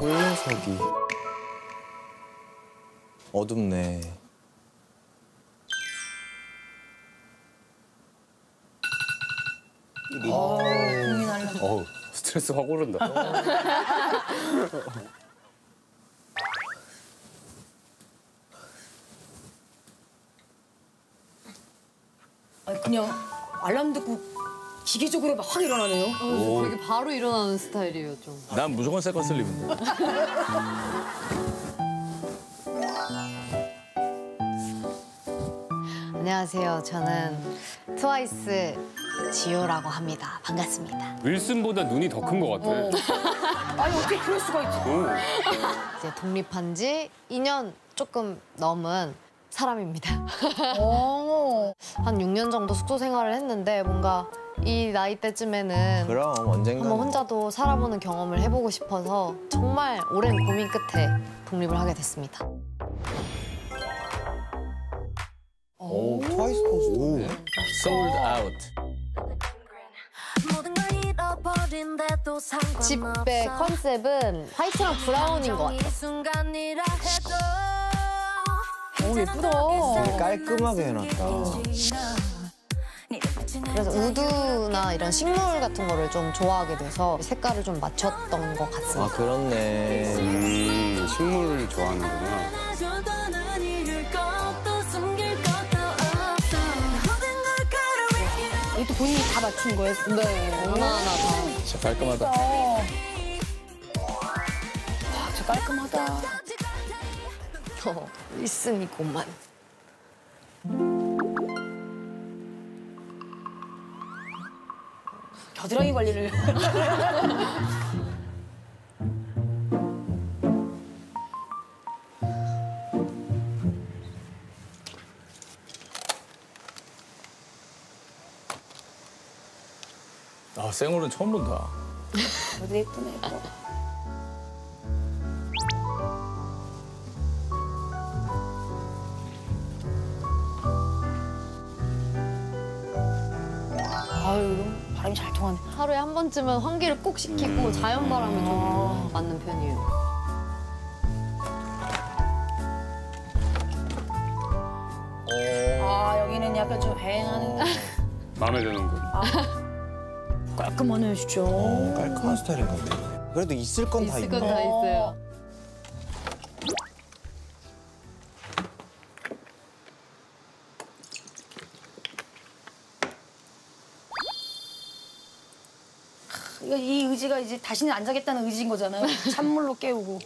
홀로서기. 어둡네. 어우, 스트레스 확 오른다. 아니 그냥 알람 듣고 기계적으로 막 확 일어나네요. 되게 바로 일어나는 스타일이에요, 좀. 난 무조건 세컨 슬립인데. 안녕하세요. 저는 트와이스 지효라고 합니다. 반갑습니다. 윌슨보다 눈이 더 큰 것 같아. 아니 어떻게 그럴 수가 있지? 이제 독립한 지 2년 조금 넘은 사람입니다. 한 6년 정도 숙소 생활을 했는데 뭔가 이 나이 때쯤에는 그럼 언젠가. 한번 혼자도 살아보는 경험을 해보고 싶어서 정말 오랜 고민 끝에 독립을 하게 됐습니다. 오, 트와이스 포스터네. Sold out. 집배 컨셉은 화이트랑 브라운인 것 같아요. 오 예쁘다. 되게 깔끔하게 해놨다. 그래서 우드나 이런 식물 같은 거를 좀 좋아하게 돼서 색깔을 좀 맞췄던 것 아, 같습니다. 그렇네. 식물을 좋아하는구나. 이것도 본인이 다 맞춘 거예요? 네, 하나하나 다. 진짜 깔끔하다. 와, 진짜 깔끔하다. 있으니고만. 겨드랑이 관리를. 아, 생얼은 처음 본다. 그래도 예쁘네 예뻐. 아유 바람이 잘 통하네. 하루에 한 번쯤은 환기를 꼭 시키고 자연 바람을 좀 맞는 편이에요. 아 여기는 약간 좀 휑하는. 마음에 드는군. 깔끔하네요 진짜. 깔끔한 스타일인가 보네. 그래도 있을 건 다 있을 있네. 건 다 있어요. 이 의지가 이제 다시는 안 자겠다는 의지인 거잖아요. 찬물로 깨우고.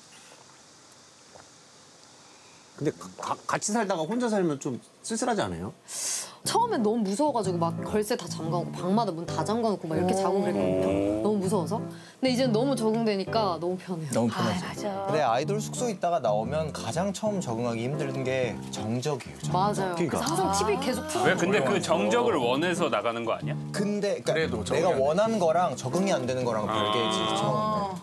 근데 같이 살다가 혼자 살면 좀 쓸쓸하지 않아요? 처음엔 너무 무서워가지고 막 걸쇠 다 잠가놓고 방마다 문 다 잠가놓고 막 이렇게 자고 그랬거든요. 너무 무서워서. 근데 이제는 너무 적응되니까 너무 편해요. 너무 아 편하지. 맞아. 근데 아이돌 숙소 있다가 나오면 가장 처음 적응하기 힘든 게 정적이에요. 정적. 맞아요. 그러니까. 항상 TV 계속 틀어. 왜 근데 그 정적을 원해서 나가는 거 아니야? 근데 그러니까 그래도 적응이 내가 안 돼. 원하는 거랑 적응이 안 되는 거랑 별개지. 처음.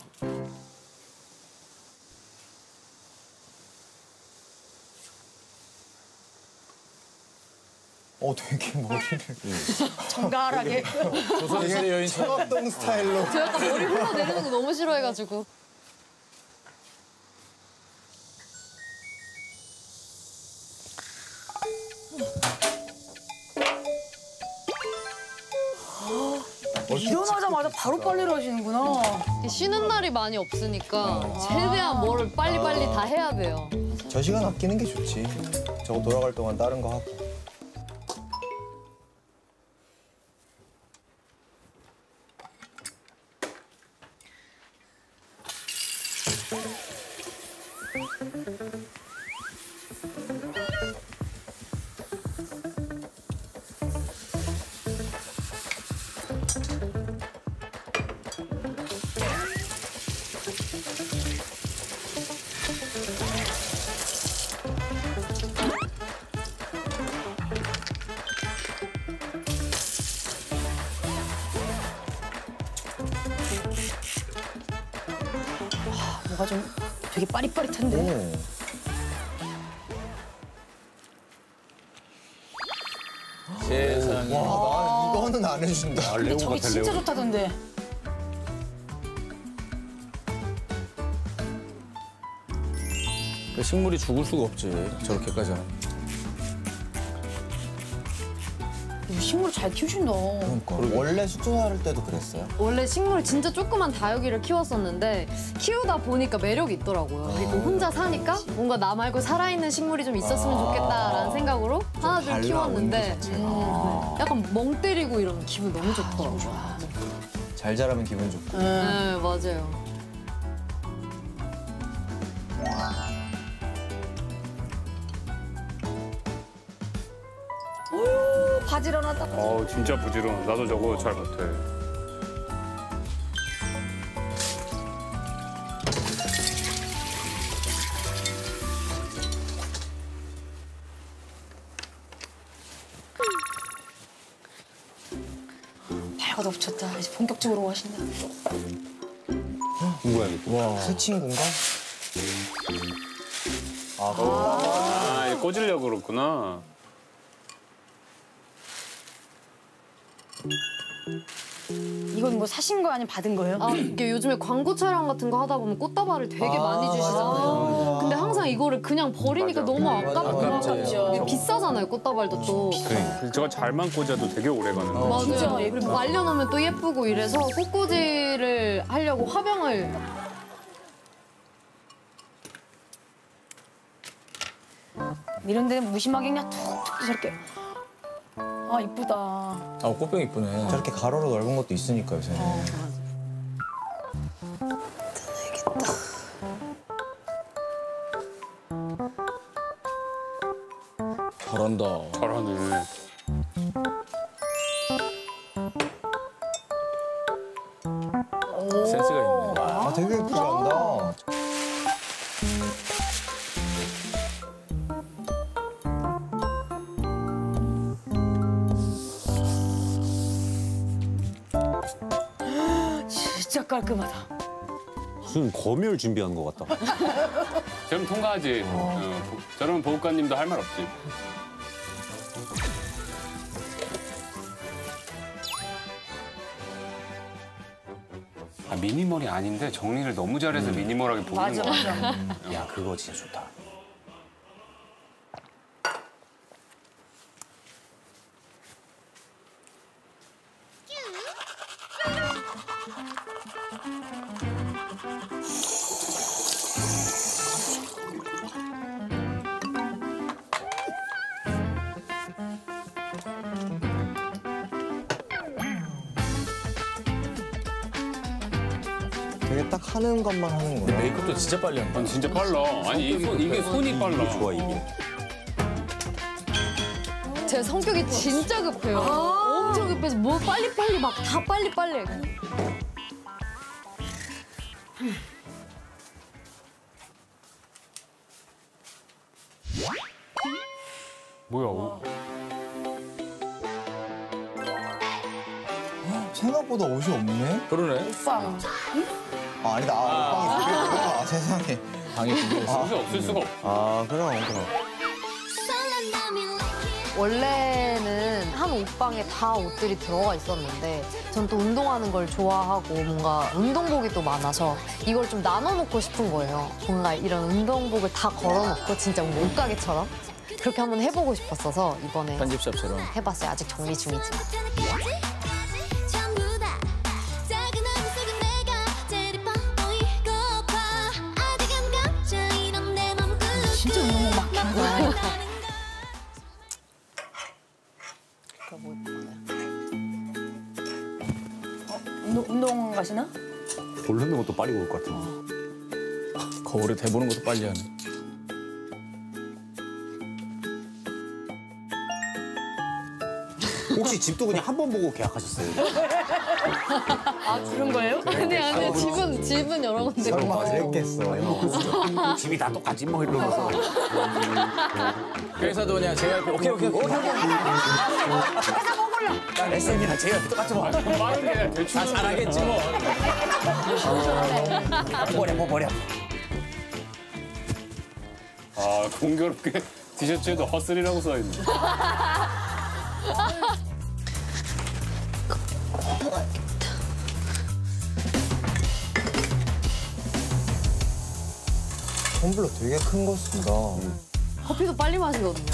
되게 머리를 정갈하게. 조선시대 여인 청합동 스타일로. 저 약간 머리 흘러내리는 거 너무 싫어해가지고. 일어나자마자 바로 빨래를 하시는구나. 쉬는 날이 많이 없으니까 최대한 뭐를 빨리빨리 다 해야 돼요. 저 시간 아끼는 게 좋지. 저거 돌아갈 동안 다른 거 하고. 뭐가 좀 되게 빠릿빠릿한데. 오. 세상에. 와, 나 이거는 안 해준다. 근데 저기 진짜 좋다던데. 식물이 죽을 수가 없지. 저렇게까지 하면. 식물 잘 키우신다. 그러니까. 원래 숙소 살 때도 그랬어요? 원래 식물 진짜 조그만 다육이를 키웠었는데 키우다 보니까 매력이 있더라고요. 그리고 혼자 사니까 뭔가 나 말고 살아있는 식물이 좀 있었으면 좋겠다라는 생각으로 하나둘 달라, 키웠는데 온도 자체가. 약간 멍 때리고 이러면 기분 너무 좋더라고요. 잘 자라면 기분 좋고. 네, 맞아요. 바지런하다. 진짜 부지런. 나도 저거 잘 못해. 발가 엎쳤다. 이제 본격적으로 하신다. 누구야 이게? 와. 새 친구인가? 아, 꽂으려고 그렇구나. 이건 뭐 사신 거 아니면 받은 거예요? 아, 이게 요즘에 광고 촬영 같은 거 하다 보면 꽃다발을 되게 많이 주시잖아요. 근데 항상 이거를 그냥 버리니까 맞아. 너무 아깝고 아깝죠. 이게 비싸잖아요, 꽃다발도 또. 저거 잘만 꽂아도 되게 오래 가는 거. 맞아요. 진짜 그리고 말려놓으면 또 예쁘고 이래서 꽃꽂이를 하려고 화병을 이런 데는 무심하게 그냥 툭툭 저렇게. 아, 이쁘다. 아, 꽃병 이쁘네. 저렇게 가로로 넓은 것도 있으니까 요새는. 잘한다. 잘하네. 센스가 있네. 아, 되게 예쁘게 한다. 진짜 깔끔하다. 무슨 검열 준비하는 것 같다. 저럼 통과하지. 저런 보호관님도 할 말 없지. 아, 미니멀이 아닌데 정리를 너무 잘해서 미니멀하게 보이는 맞아, 거 같아. 맞아. 야, 그거 진짜 좋다. 되게 딱 하는 것만 하는구나. 메이크업도 진짜 빨리 한다. 아니, 진짜 빨라. 아니, 이게 손이 빨라. 좋아 이게. 제 성격이 진짜 급해요. 엄청 급해서 뭐 빨리빨리 막 다 빨리빨리. 뭐야? 생각보다 옷이 없네? 그러네. 빵. 아, 아니다. 아, 옷방이 두 개구나. 아, 세상에. 방에 준비했어. 옷이 없을 수가 없어. 아, 그럼. 원래는 한 옷방에 다 옷들이 들어가 있었는데 전 또 운동하는 걸 좋아하고 뭔가 운동복이 또 많아서 이걸 좀 나눠놓고 싶은 거예요. 뭔가 이런 운동복을 다 걸어놓고 진짜 옷가게처럼 그렇게 한번 해보고 싶었어서 이번에 편집샵처럼. 해봤어요. 아직 정리 중이지만. 진짜 너무 막힌다. 운동 가시나? 돌르는 것도 빨리 올 것 같아. 거울에 대보는 것도 빨리 하네. 혹시 집도 그냥 한 번 보고 계약하셨어요? 아, 그런 거예요? 근데 안에 집은 여러 군데. 설마 그랬겠어. 집이 다 똑같지 뭐 이러면서. 회사도 그냥 제가 오케이. 난 SM이랑 제가 똑같이 뭐. 빠르게 대충. 다 잘하겠지 뭐. 버려. 아, 공교롭게 티셔츠에도 허슬이라고 써있네. 텀블러 되게 큰 거 쓴다. 커피도 빨리 마시거든요.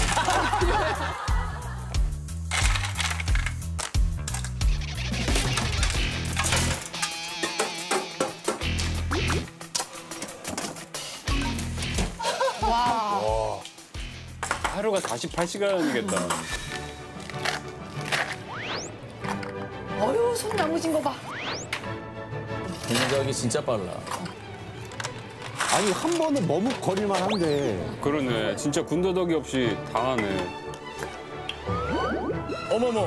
하루가 48시간이겠다. 어휴, 손 남으신 거 봐. 동작이 진짜 빨라. 아니 한 번은 머뭇거릴만 한데. 그러네. 진짜 군더더기 없이 다 하네. 어머머.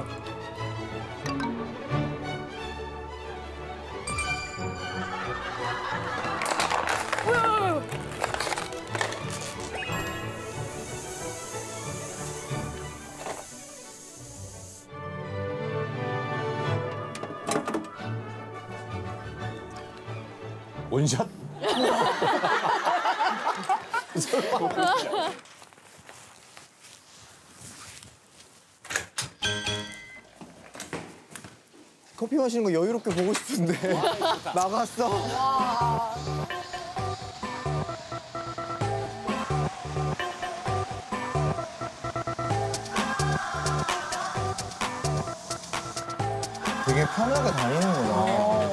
원샷? 커피 마시는 거 여유롭게 보고 싶은데 나갔어. 되게 편하게 다니는구나.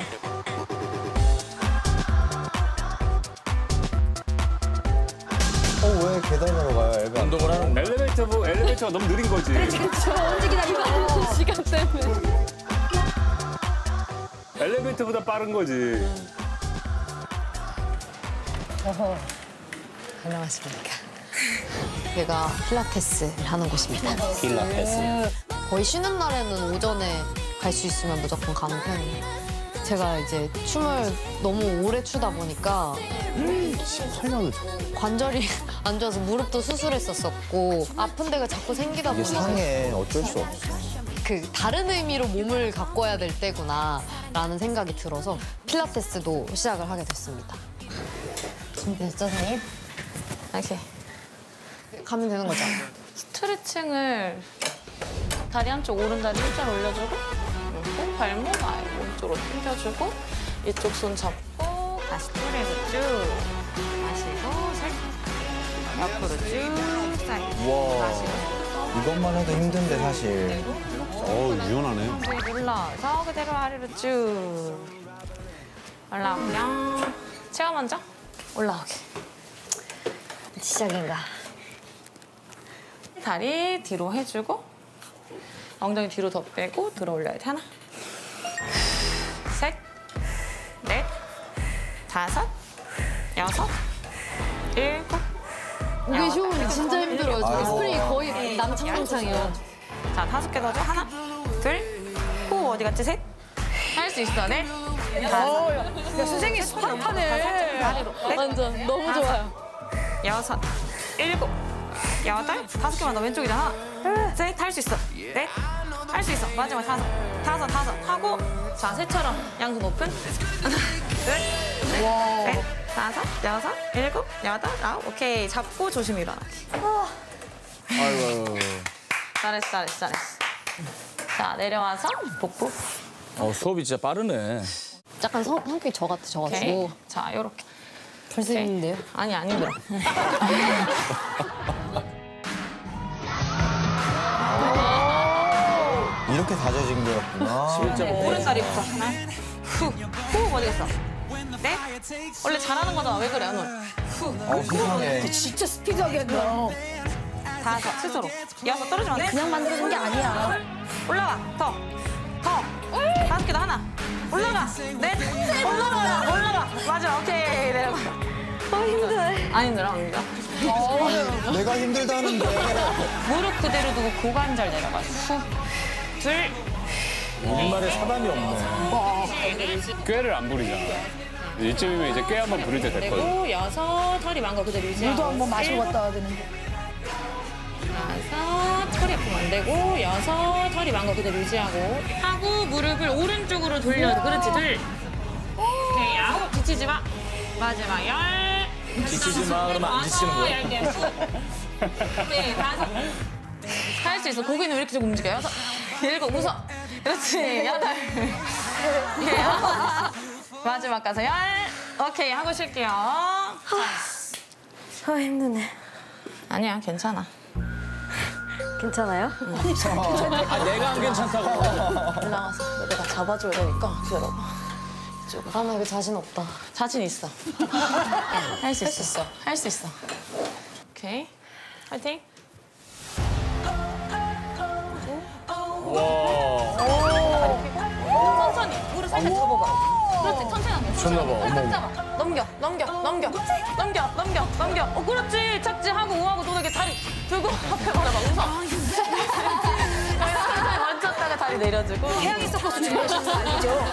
왜 계단으로 가요, 엘베? 운동을 하는 엘리베이터가 너무 느린 거지. 언제 기다리고. 시간 때문에. 엘리베이터보다 빠른 거지. 안녕하십니까. 여기가 필라테스를 하는 곳입니다. 필라테스. 거의 쉬는 날에는 오전에 갈 수 있으면 무조건 가는 편이에요. 제가 이제 춤을 너무 오래 추다 보니까 18년을 관절이 안 좋아서 무릎도 수술했었었고 아픈 데가 자꾸 생기다 이게 보니까 상해. 어쩔 수 없어. 그 다른 의미로 몸을 가꿔야 될 때구나라는 생각이 들어서 필라테스도 시작을 하게 됐습니다. 준비됐죠, 선생님? 이렇게 가면 되는 거죠? 스트레칭을 다리 한쪽 오른다리 일자로 올려주고 그리고 발목 아예 오른쪽으로 당겨주고 이쪽 손 잡고 다시 툴에서 쭉 마시고 살짝 옆으로 쭉 사이드 와, 마시고 이것만 해도 힘든데 사실. 유연하네. 눌러서 그대로 아래로 쭉 올라오고요. 제가 먼저 올라오게. 시작인가? 다리 뒤로 해주고 엉덩이 뒤로 더 빼고 들어 올려야 돼. 하나, 셋, 넷, 다섯, 여섯, 일곱. 이게 쉬우면 진짜 힘들어요. 저기 스프링이 거의 남창동창이에요. 자, 5개 더 줘. 하나, 둘, 호 어디 갔지? 셋. 할 수 있어. 넷, 다섯. 야, 선생님 스파르타네. 다리로. 넷, 완전 너무 좋아요. 여섯, 일곱, 여덟, 5개만 더 왼쪽이잖아. 셋, 할 수 있어. 넷, 할 수 있어. 마지막 다섯 하고 자, 새처럼 양손 오픈. 하나, 둘, 넷, 다섯, 여섯, 일곱, 여덟, 아홉. 오케이. 잡고 조심히 일어나기. 아이고. 잘했어. 자, 내려와서 복부. 수업이 진짜 빠르네. 약간 성격이 저 오케이. 같아가지고 자, 요렇게. 벌써 힘든데요? 아니, 안 힘들어. 이렇게 다져진 거였구나. 오른다리부터 하나, 후 어디 갔어? 넷. 원래 잘하는 거잖아. 왜 그래, 오늘? 후, 세상에. 진짜 스피드하게 한다. 다섯, 스스로. 여섯, 떨어지면 안 돼. 그냥 만들어준 게 아니야. 올라가, 더. 5개 더 하나. 올라가, 넷. 올라가. 마지막, 오케이, 내려가. 힘들어. 안 힘들어, 안 힘들어. 내가 힘들다는데. 무릎 그대로 두고 고관절 내려가. 후, 둘, 우리말에 사담이 없네. 꾀를 안 부리잖아. 이쯤이면 이제 꾀 한번 부릴 때 됐거든. 그리고 여섯, 허리 망고 그대로 유지하고. 물도 한번 마시고 갔다 와야 되는데. 다섯, 허리 아프면 안 되고, 여섯, 허리 망고 그대로 유지하고, 하고, 무릎을 오른쪽으로 돌려. 그렇지, 둘. 오케이, 아홉, 지치지 마. 마지막, 열. 지치지 마, 그러면 안 지치는 거야. 10개, 네, 다섯. 할 수 있어. 고개는 왜 이렇게 좀 움직여? 여섯, 일곱, 웃어. 그렇지, 여덟. 오케이, 아홉. 마지막 가서 열. 오케이, 하고 쉴게요. 자, 아 힘드네. 아니야, 괜찮아. 괜찮아요? 아, 내가 안 괜찮다고. 올라가서 내가 잡아줘야 되니까 기다려봐. 아, 나 이거 자신 없다. 자신 있어. 할 수 있어. 할 수 있어. 오케이. 파이팅. 천천히 무릎 살짝 잡아봐. 그렇지, 천천히 넘겨. 미쳤나 봐, 어머. 살짝 잡아. 넘겨. 그렇지. 착지하고 우하고 또 이렇게 다리 들고 앞에 바라봐. 웃어. 천천히 얹혔다가 다리 내려주고. 태양이 섞어서 준비하신 거 아니죠?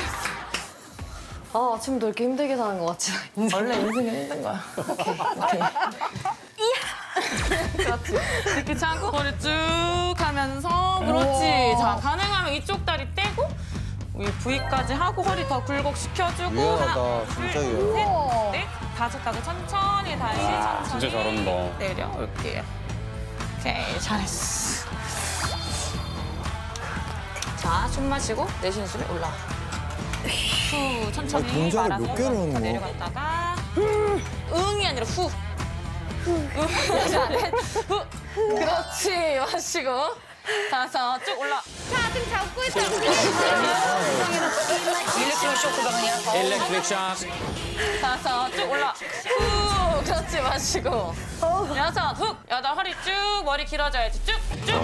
아, 아침부터 이렇게 힘들게 사는 것 같지? 원래 인생은 힘든 거야. 오케이. 그렇지. 이렇게 차고 머리 쭉 하면서 그렇지. 자, 가능하면 이쪽 다리 떼고 위 V까지 하고 허리 더 굴곡시켜주고 유연하다, 진짜 유연하다. 셋, 넷, 다섯 하고 천천히 다시 천천히 진짜 잘한다. 내려올게요. 오케이, 잘했어. 자, 숨 마시고 내쉬는 숨이 올라와. 후, 천천히 아니, 동작을 말아서 몇 개를 하는 거야? 내려갔다가 응이 아니라 후. 잘해. 후. 그렇지. 마시고. 다섯 쭉 올라. 자, 등 잡고 있어. 일렉트릭 샥. 다섯 쭉 올라. 후. 그렇지. 마시고. 여섯 훅. 여덟 허리 쭉. 머리 길어져야지. 쭉.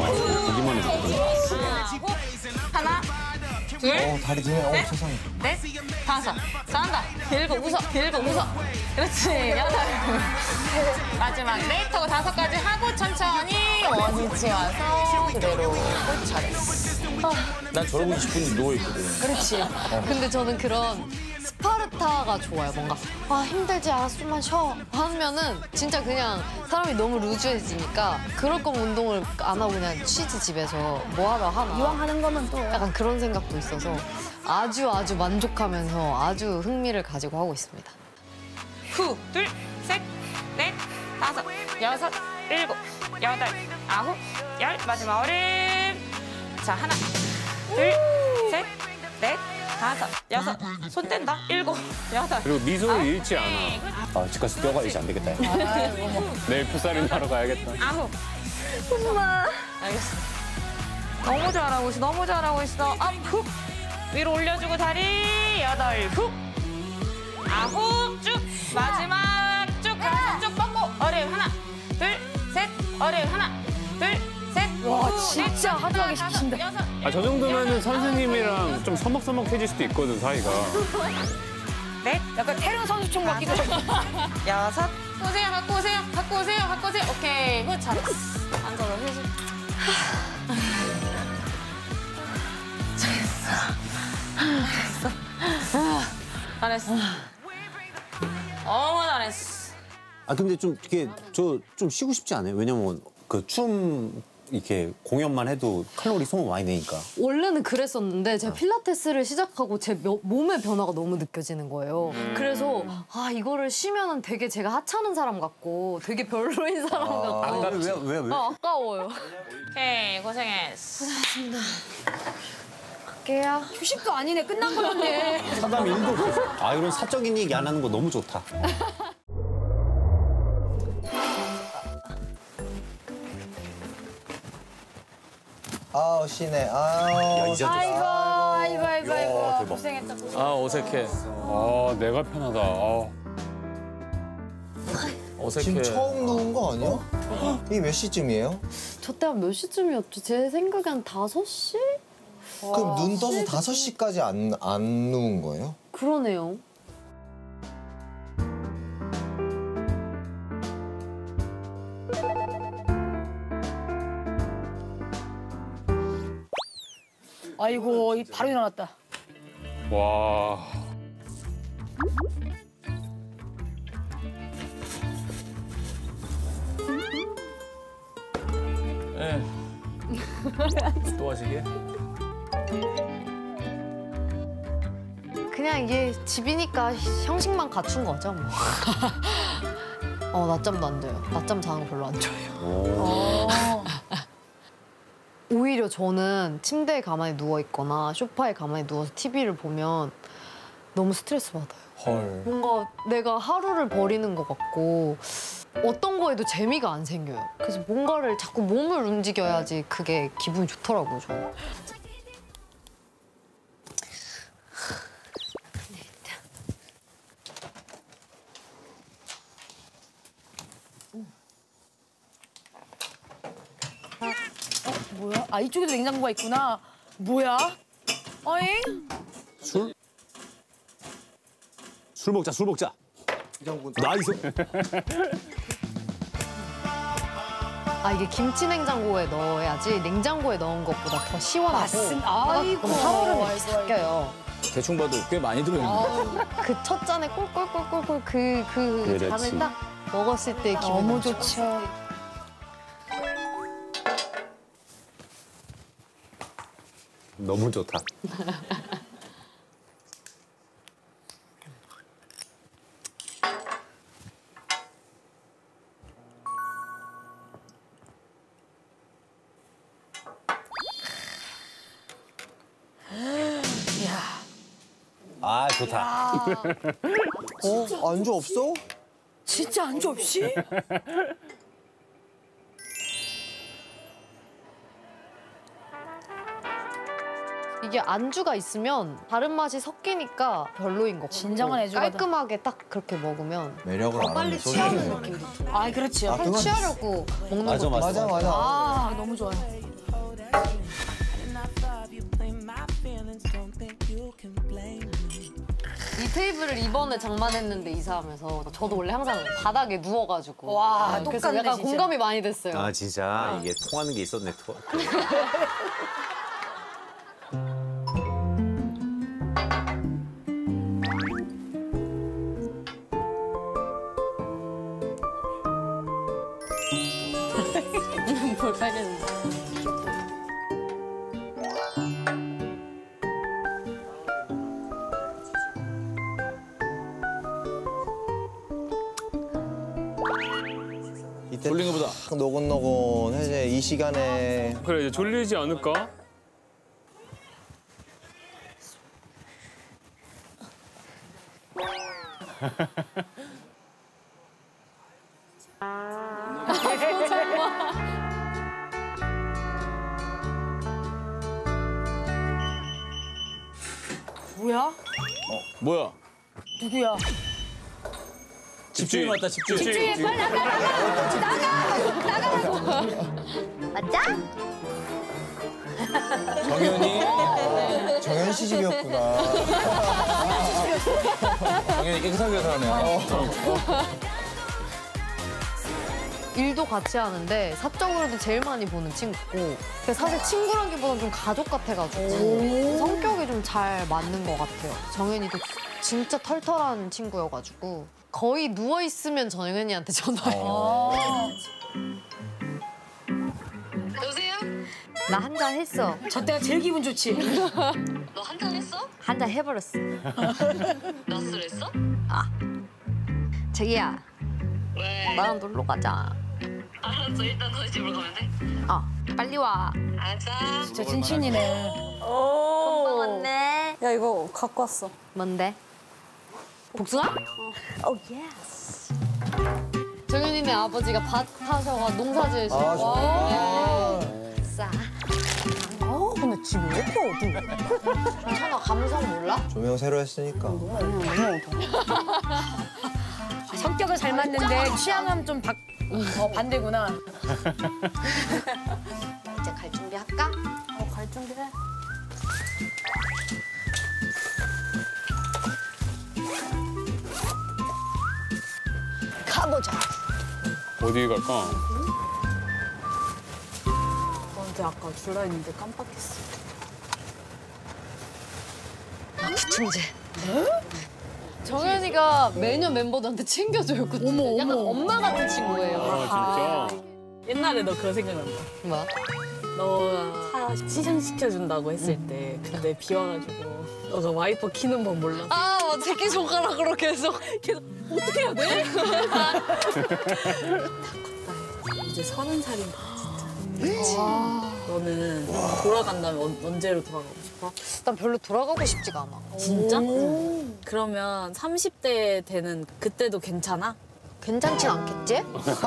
쭉. 하나. 둘. 다리 드네. 세상에. 넷, 다섯, 잘한다. 길고 웃어. 그렇지. 여덟. 마지막 넷 하고 다섯까지 하고 천천히 원위치 와서 그대로. 잘했어. 난 저러고 20분 누워있거든. 그렇지. 근데 저는 그런 스파르타가 좋아요. 뭔가 아 힘들지 알았어 좀만 쉬어 하면은 진짜 그냥 사람이 너무 루즈해지니까 그럴 거면 운동을 안 하고 그냥 쉬지 집에서 뭐 하러 하나. 이왕 하는 거면 또 약간 그런 생각도 있어서 아주 만족하면서 아주 흥미를 가지고 하고 있습니다. 후, 둘, 셋, 넷, 다섯, 여섯, 일곱, 여덟, 아홉, 열. 마지막 어림. 자, 하나, 둘, 셋, 넷, 다섯, 여섯. 손 뗀다. 일곱, 여덟. 그리고 미소를 잃지 않아. 아, 집 가서 뼈가 이제 안 되겠다. 내일 풋살이나 하러 가야겠다. 아홉. 엄마. 알겠어. 너무 잘하고 있어. 업, 훅. 위로 올려주고 다리. 여덟, 훅. 아홉, 쭉. 마지막 쭉. 가슴 쭉 뻗고. 어려움 하나, 둘, 셋. 어려움 하나, 둘, 셋. 와, 넷, 진짜 하드하게 다섯, 시키신다. 여섯, 아, 저 정도면은 선생님이랑 좀 서먹서먹해질 수도 있거든, 사이가. 넷, 약간 태릉 선수촌 같기도 하고. 여섯. 갖고 오세요. 오케이. 굿, 잘했어. 앉아서 휴식. 잘했어. 너무 잘했어. 아, 근데 좀 이게 좀 쉬고 싶지 않아요? 왜냐면 그 춤 이렇게 공연만 해도 칼로리 소모 많이 되니까. 원래는 그랬었는데 제가 필라테스를 시작하고 제 몸의 변화가 너무 느껴지는 거예요. 그래서 아 이거를 쉬면은 되게 제가 하찮은 사람 같고 되게 별로인 사람 같고 왜? 아까워요. 오케이, 고생했어. 갈게요. 휴식도 아니네. 끝난 거였네. 사담 1도. 아, 이런 사적인 얘기 안 하는 거 너무 좋다. 아우, 쉬네. 아우. 이제 아이고. 고생했다. 아, 어색해. 아, 내가 편하다. 아. 어색해. 지금 처음 누운 거 아니야? 이게 몇 시쯤이에요? 저 때 한 몇 시쯤이었죠? 제 생각에 한 5시? 그럼 눈 떠서 5시까지 안 누운 거예요? 그러네요. 아이고, 바로 일어났다. 와. 예. 또 하시게? 그냥 이게 집이니까 형식만 갖춘 거죠, 뭐. 낮잠도 안 돼요. 낮잠 자는 거 별로 안 좋아해요. 오히려 저는 침대에 가만히 누워 있거나 소파에 가만히 누워서 TV를 보면 너무 스트레스 받아요. 헐. 뭔가 내가 하루를 버리는 것 같고 어떤 거에도 재미가 안 생겨요. 그래서 뭔가를 자꾸 몸을 움직여야지 그게 기분이 좋더라고요, 저는. 뭐야? 아 이쪽에도 냉장고가 있구나. 뭐야? 어잉? 술 먹자, 술 먹자. 나이스. 아 이게 김치 냉장고에 넣어야지 냉장고에 넣은 것보다 더 시원하고 맞습니다. 아이고. 하루를 이렇게 아이고, 삭혀요. 대충 봐도 꽤 많이 들어있는데. 그 첫 잔에 꿀꿀꿀꿀꿀 그 그렇지. 잠을 딱 먹었을 때 기분 너무 좋죠. 너무 좋다. 아, 좋다. 안주 없어? 진짜 안주 없이? 이게 안주가 있으면 다른 맛이 섞이니까 별로인 것 같고 진정한 애주가다. 깔끔하게 딱 그렇게 먹으면 매력을 더 알아내. 빨리 취하는 느낌도 들어요. 아 그렇지요. 아, 그건 취하려고 먹는 맞아, 것도 맞아. 맞아. 아 너무 좋아요. 이 테이블을 이번에 장만했는데 이사하면서 저도 원래 항상 바닥에 누워가지고 와, 그래서 똑같네, 약간 진짜. 공감이 많이 됐어요. 아, 진짜 이게 통하는 게 있었네. 뭘 빨개진다. 이때 졸린 거보다. 노곤노곤해제 이 시간에 그래 이제 졸리지 않을까? 뭐야? 뭐야? 누구야? 집주인 왔다, 집주인. 빨리 맞아? 정현이. 정현 씨 집이었구나. 정현이 깨끗하게 살아네. 일도 같이 하는데 사적으로도 제일 많이 보는 친구고 근데 사실 친구라기보다는 좀 가족 같아가지고 성격이 좀 잘 맞는 것 같아요. 정현이도 진짜 털털한 친구여가지고 거의 누워있으면 정현이한테 전화해요. 여보세요? 나 한 잔 했어. 저 때가 제일 기분 좋지. 너 한잔 했어? 한 잔 해버렸어. 낮술 했어? 자기야 왜? 나랑 놀러 가자. 알았어, 일단 너희 집으로 가면 돼. 빨리 와. 알았어. 진짜 찐친이네. 금방 왔네. 야 이거 갖고 왔어. 뭔데? 복숭아? 오 예스. 정현이네 아버지가 밭 하셔가 농사 지으시고. 아, 좋다. 싸. 근데 집 왜 이렇게 어두워? 괜찮아 감성 몰라? 조명 새로 했으니까. 성격은 잘 맞는데 취향은 좀 반대구나. 이제 갈 준비 할까? 갈 준비해. 가보자. 어디 갈까? 근데 아까 줄라 했는데 깜빡했어. 부침제. 정현이가 매년 멤버들한테 챙겨줘요. 어머, 약간 엄마 같은 친구예요. 아 진짜? 옛날에 너 그거 생각난다. 뭐? 너가 차 시장시켜준다고 했을 때 근데 비 와가지고 너가 와이퍼 키는 법 몰랐어. 아, 새끼 손가락으로 계속. 어떻게 해야 돼? 이제 30살인가 진짜. 너는 돌아간다면 언제로 돌아가고 싶어? 난 별로 돌아가고 싶지가 않아. 진짜? 그러면 30대 되는 그때도 괜찮아? 괜찮진 않겠지?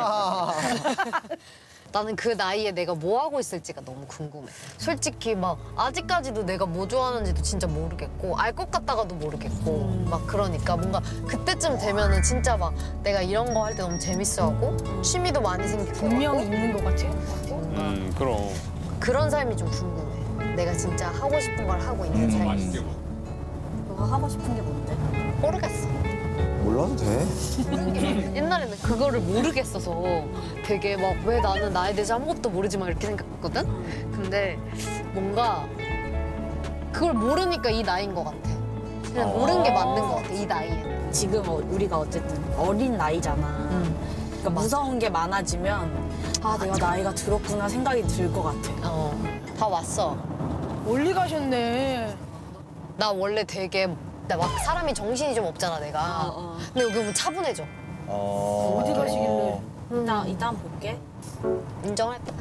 나는 그 나이에 내가 뭐 하고 있을지가 너무 궁금해. 솔직히 막 아직까지도 내가 뭐 좋아하는지도 진짜 모르겠고 알 것 같다가도 모르겠고 막 그러니까 뭔가 그때쯤 되면은 진짜 막 내가 이런 거 할 때 너무 재밌어하고 취미도 많이 생기고 분명히 있는 것 같아. 그럼. 그런 삶이 좀 궁금해. 내가 진짜 하고 싶은 걸 하고 있는 삶이. 너가 하고 싶은 게 뭔데? 모르겠어. 몰라도 돼. 옛날에는 그거를 모르겠어서 되게 막 왜 나는 나에 대해서 아무것도 모르지 막 이렇게 생각했거든? 근데 뭔가 그걸 모르니까 이 나이인 것 같아. 그냥 모르는 게 맞는 것 같아, 이 나이에. 지금 우리가 어쨌든 어린 나이잖아. 그러니까 무서운 게 많아지면 아 내가 나이가 들었구나 생각이 들 것 같아. 다 왔어. 멀리 가셨네. 나 원래 되게 나 막 사람이 정신이 좀 없잖아, 내가. 근데 여기 오면 차분해져. 어디 가시길래? 이따 한번 볼게. 인정할 거야.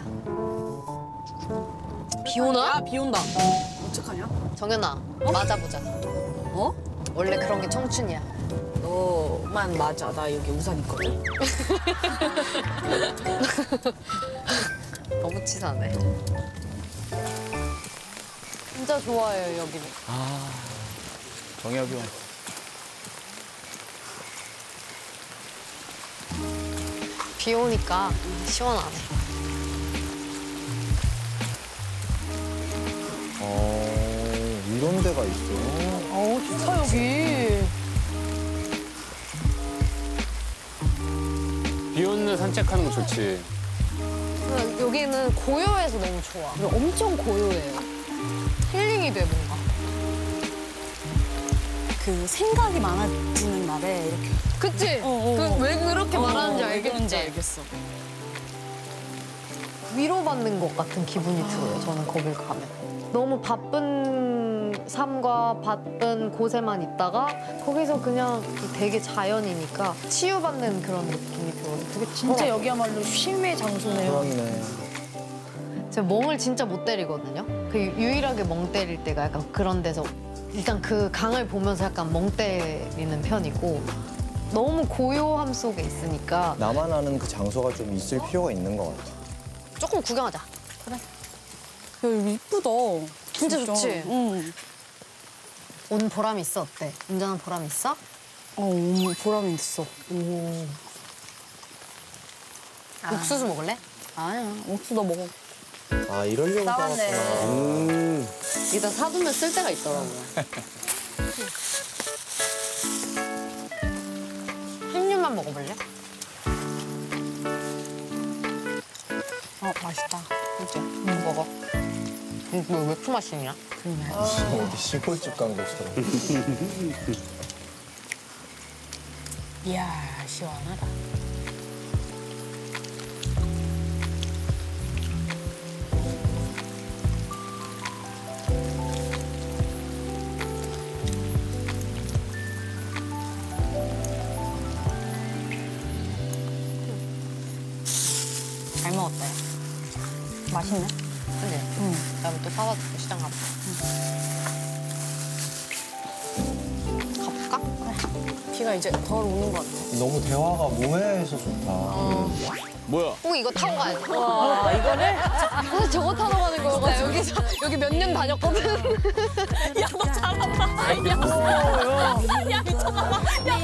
비 오나? 야, 비 온다. 어떡하냐? 정연아, 맞아보자. 어? 원래 그런 게 청춘이야. 너만 맞아. 나 여기 우산 있거든. 너무 치사하네. 진짜 좋아해요, 여기는. 정혁이 형. 비 오니까 시원하네. 이런 데가 있어. 좋다 여기. 비 오는 날 산책하는 거 좋지. 근데 여기는 고요해서 너무 좋아. 엄청 고요해요. 힐링이 돼, 뭔가. 그 생각이 많아지는 날에 이렇게. 그치? 왜 그렇게 말하는지 알겠지? 알겠어. 위로받는 것 같은 기분이 들어요, 저는 거길 가면. 너무 바쁜 삶과 바쁜 곳에만 있다가 거기서 그냥 되게 자연이니까 치유받는 그런 느낌이 들어요. 되게 진짜 여기야말로 쉼의 장소네요. 그렇네. 제가 멍을 진짜 못 때리거든요. 그 유일하게 멍 때릴 때가 약간 그런 데서 일단 그 강을 보면서 약간 멍 때리는 편이고 너무 고요함 속에 있으니까 나만 아는 그 장소가 좀 있을 필요가 있는 것 같아. 조금 구경하자. 야, 여기 이쁘다. 진짜 좋지? 응. 온 보람이 있어, 어때? 운전한 보람이 있어? 보람이 있어. 옥수수 먹을래? 아니야, 옥수 너 먹어. 이러려고 나왔구나. 이따 사두면 쓸 데가 있더라고요. 흰류만 먹어볼래? 맛있다. 그치? 먹어. 이거 왜 맥주 마시냐? 어디 시골집 간 것처럼. 이야, 시원하다. 잘 먹었다. 맛있네. 그치? 다음에 또 사다 줄게, 시장 가봐. 가볼까? 비가 이제 덜 오는 것 같아. 너무 대화가 모해해서 좋다. 뭐야? 이거 타고 가야 돼. 와, 이거를? 사실 저거 타러 가는 거여가지고. 여기 몇 년 다녔거든. 야, 너 잘한다. 야, 미쳤나봐.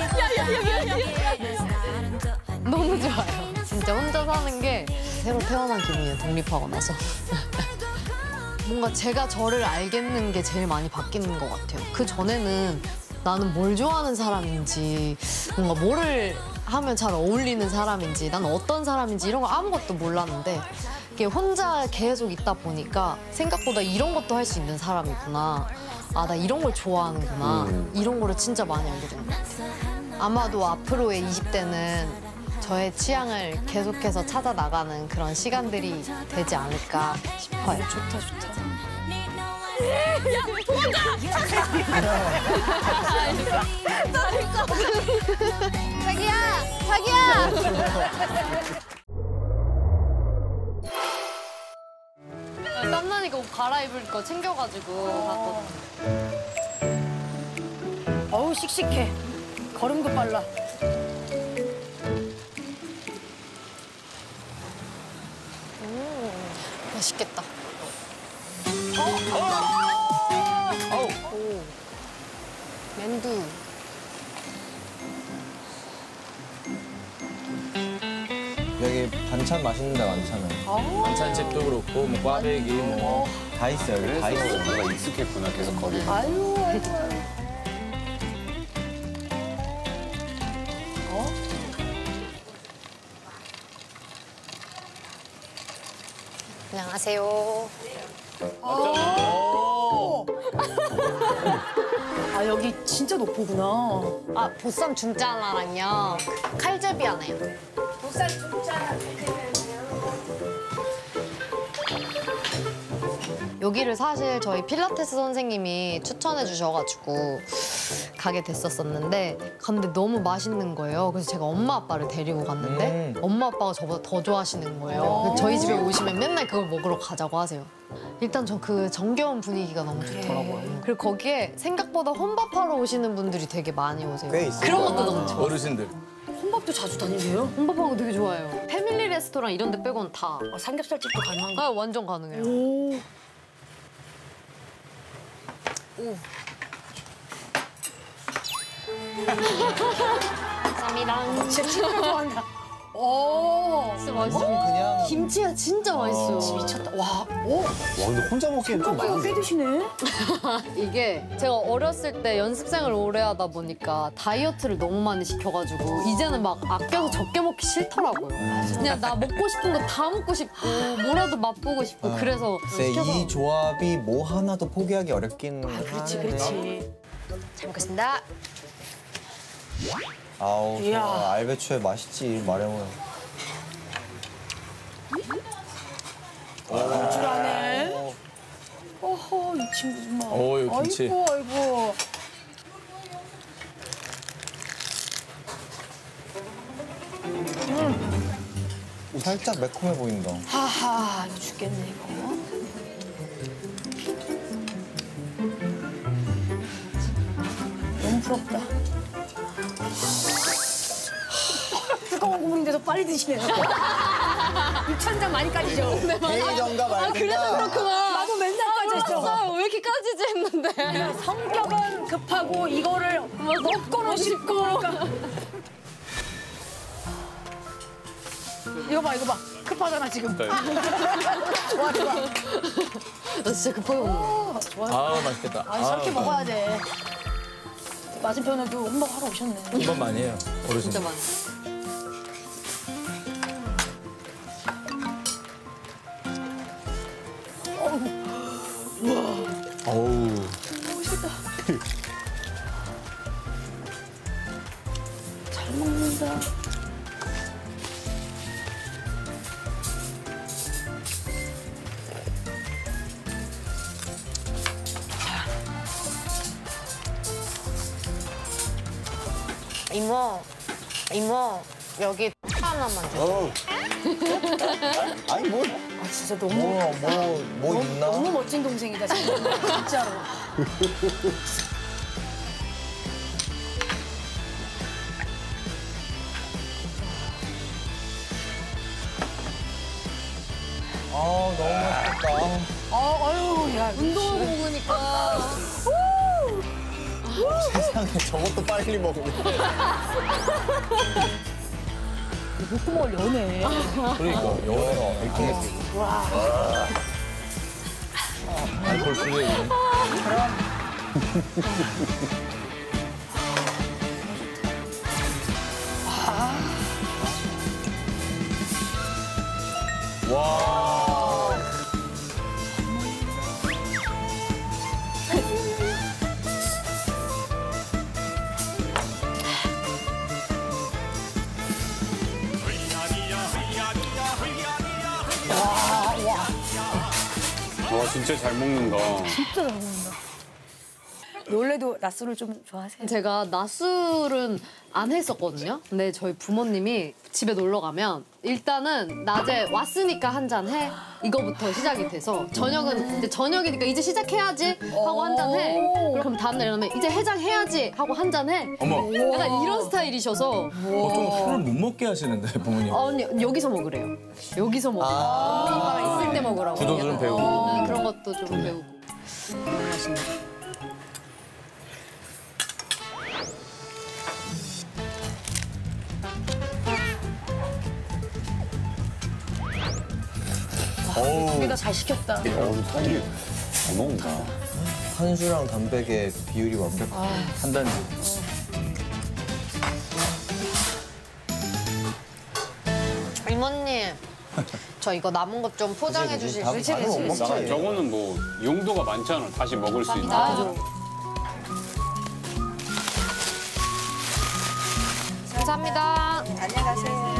너무 좋아요. 진짜 혼자 사는 게 새로 태어난 기분이에요, 독립하고 나서. 뭔가 제가 저를 알겠는 게 제일 많이 바뀌는 것 같아요. 그 전에는 나는 뭘 좋아하는 사람인지, 뭔가 뭐를 하면 잘 어울리는 사람인지, 난 어떤 사람인지 이런 거 아무것도 몰랐는데 이게 혼자 계속 있다 보니까 생각보다 이런 것도 할 수 있는 사람이구나. 아, 나 이런 걸 좋아하는구나. 이런 거를 진짜 많이 알게 된 것 같아요. 아마도 앞으로의 20대는 저의 취향을 계속해서 찾아 나가는 그런 시간들이 되지 않을까 싶어요. 좋다, 좋다. 자기야! 땀나니까 옷 갈아입을 거 챙겨가지고 갔거든. 어우 씩씩해. 걸음도 빨라. 맛있겠다. 오. 맨두. 여기 반찬 맛있는 데 많잖아요. 반찬집도 그렇고 뭐 꽈배기 뭐. 다 있어요. 여기 다 그래서 있어요. 뭔가 익숙했구나 계속 거리에. 안녕하세요. 아 여기 진짜 높구나. 아, 보쌈 중짜 하나랑요. 칼제비 하나요. 여기를 사실 저희 필라테스 선생님이 추천해 주셔가지고 가게 됐었었는데 갔는데 너무 맛있는 거예요. 그래서 제가 엄마 아빠를 데리고 갔는데 엄마 아빠가 저보다 더 좋아하시는 거예요. 그래서 저희 집에 오시면 맨날 그걸 먹으러 가자고 하세요. 일단 저 그 정겨운 분위기가 너무 좋더라고요. 그리고 거기에 생각보다 혼밥하러 오시는 분들이 되게 많이 오세요. 꽤 있어요. 그런 것도 너무 좋아요. 어르신들. 혼밥도 자주 다니세요? 혼밥하는 거 되게 좋아해요. 패밀리 레스토랑 이런 데 빼고는 다 삼겹살집도 가능한 거. 아, 완전 가능해요. 오. 감사합니다. 진짜 좋아한다. 오. 진짜 맛있어. 그냥 김치가 진짜 맛있어요. 미쳤다. 와. 오. 와 근데 혼자 먹기엔 좀 꽤 많은데. 드시네. 이게 제가 어렸을 때 연습생을 오래 하다 보니까 다이어트를 너무 많이 시켜가지고 이제는 막 아껴서 적게 먹기 싫더라고요. 그냥 나 먹고 싶은 거 다 먹고 싶고 뭐라도 맛보고 싶고 그래서 글쎄, 이 조합이 뭐 하나도 포기하기 어렵긴 그렇지, 하는데. 그렇지. 잘 먹겠습니다. 아우, 이야. 저 알배추에 맛있지 말해보면. 줄하네. 어허, 이 친구 정말. 여기 김치. 아이고, 아이고. 살짝 매콤해 보인다. 하하, 이거 죽겠네, 이거. 너무 부럽다. 뜨거운 국물인데도 빨리 드시네요. 입천장 많이 까지죠? 회의정가 말든가. 나도 맨날 까졌어. 왜 이렇게 까지지 했는데. 성격은 급하고 이거를 먹고는 싶고. 이거 봐, 이거 봐. 급하잖아, 지금. 좋아, 좋아. 나 진짜 급하게 먹는 거. 아 맛있겠다. 아니, 저렇게 먹어야 돼. 맞은편에도 혼밥하러 오셨네. 한번 많이 해요. 어르신. 진짜 많아. 어우. 맛있겠다. 잘 먹는다. 이모, 여기 하나만 줘. 아니 뭐, 아, 진짜 너무, 뭐 있나? 너무 멋진 동생이다, 진짜로. 아, 너무 맛있겠다. 아유, 야, 운동을 먹으니까. 세상에 저것도 빨리 먹네. 목구멍을 여네. 그러니까 영어가 이렇게. 알콜 프리. 와. 와 진짜 잘 먹는다. 진짜 잘 먹는다. 원래도 낮술을 좀 좋아하세요? 제가 낮술은 안 했었거든요. 근데 저희 부모님이 집에 놀러 가면 일단은 낮에 왔으니까 한 잔 해. 이거부터 시작이 돼서 저녁은 이제 저녁이니까 이제 시작해야지 하고 한 잔 해. 그럼 다음날 일어나면 이제 해장해야지 하고 한 잔 해. 어머. 약간 이런 스타일이셔서 보통 술을 못 먹게 하시는데 부모님. 아니 여기서 먹으래요. 여기서 먹으래요. 오빠가 있을 때 먹으라고. 구도 좀 배우고. 네, 그런 것도 좀 배우고. 맛있네. 우리가 잘 시켰다. 되게 잘 먹는다. 탄수랑 단백의 비율이 완벽해. 한 단지. 이모님, 저 이거 남은 것 좀 포장해 주실 수 있어요? 못 먹지. 저거는 뭐 용도가 많잖아. 다시 먹을 수 있는. 감사합니다. 안녕하세요.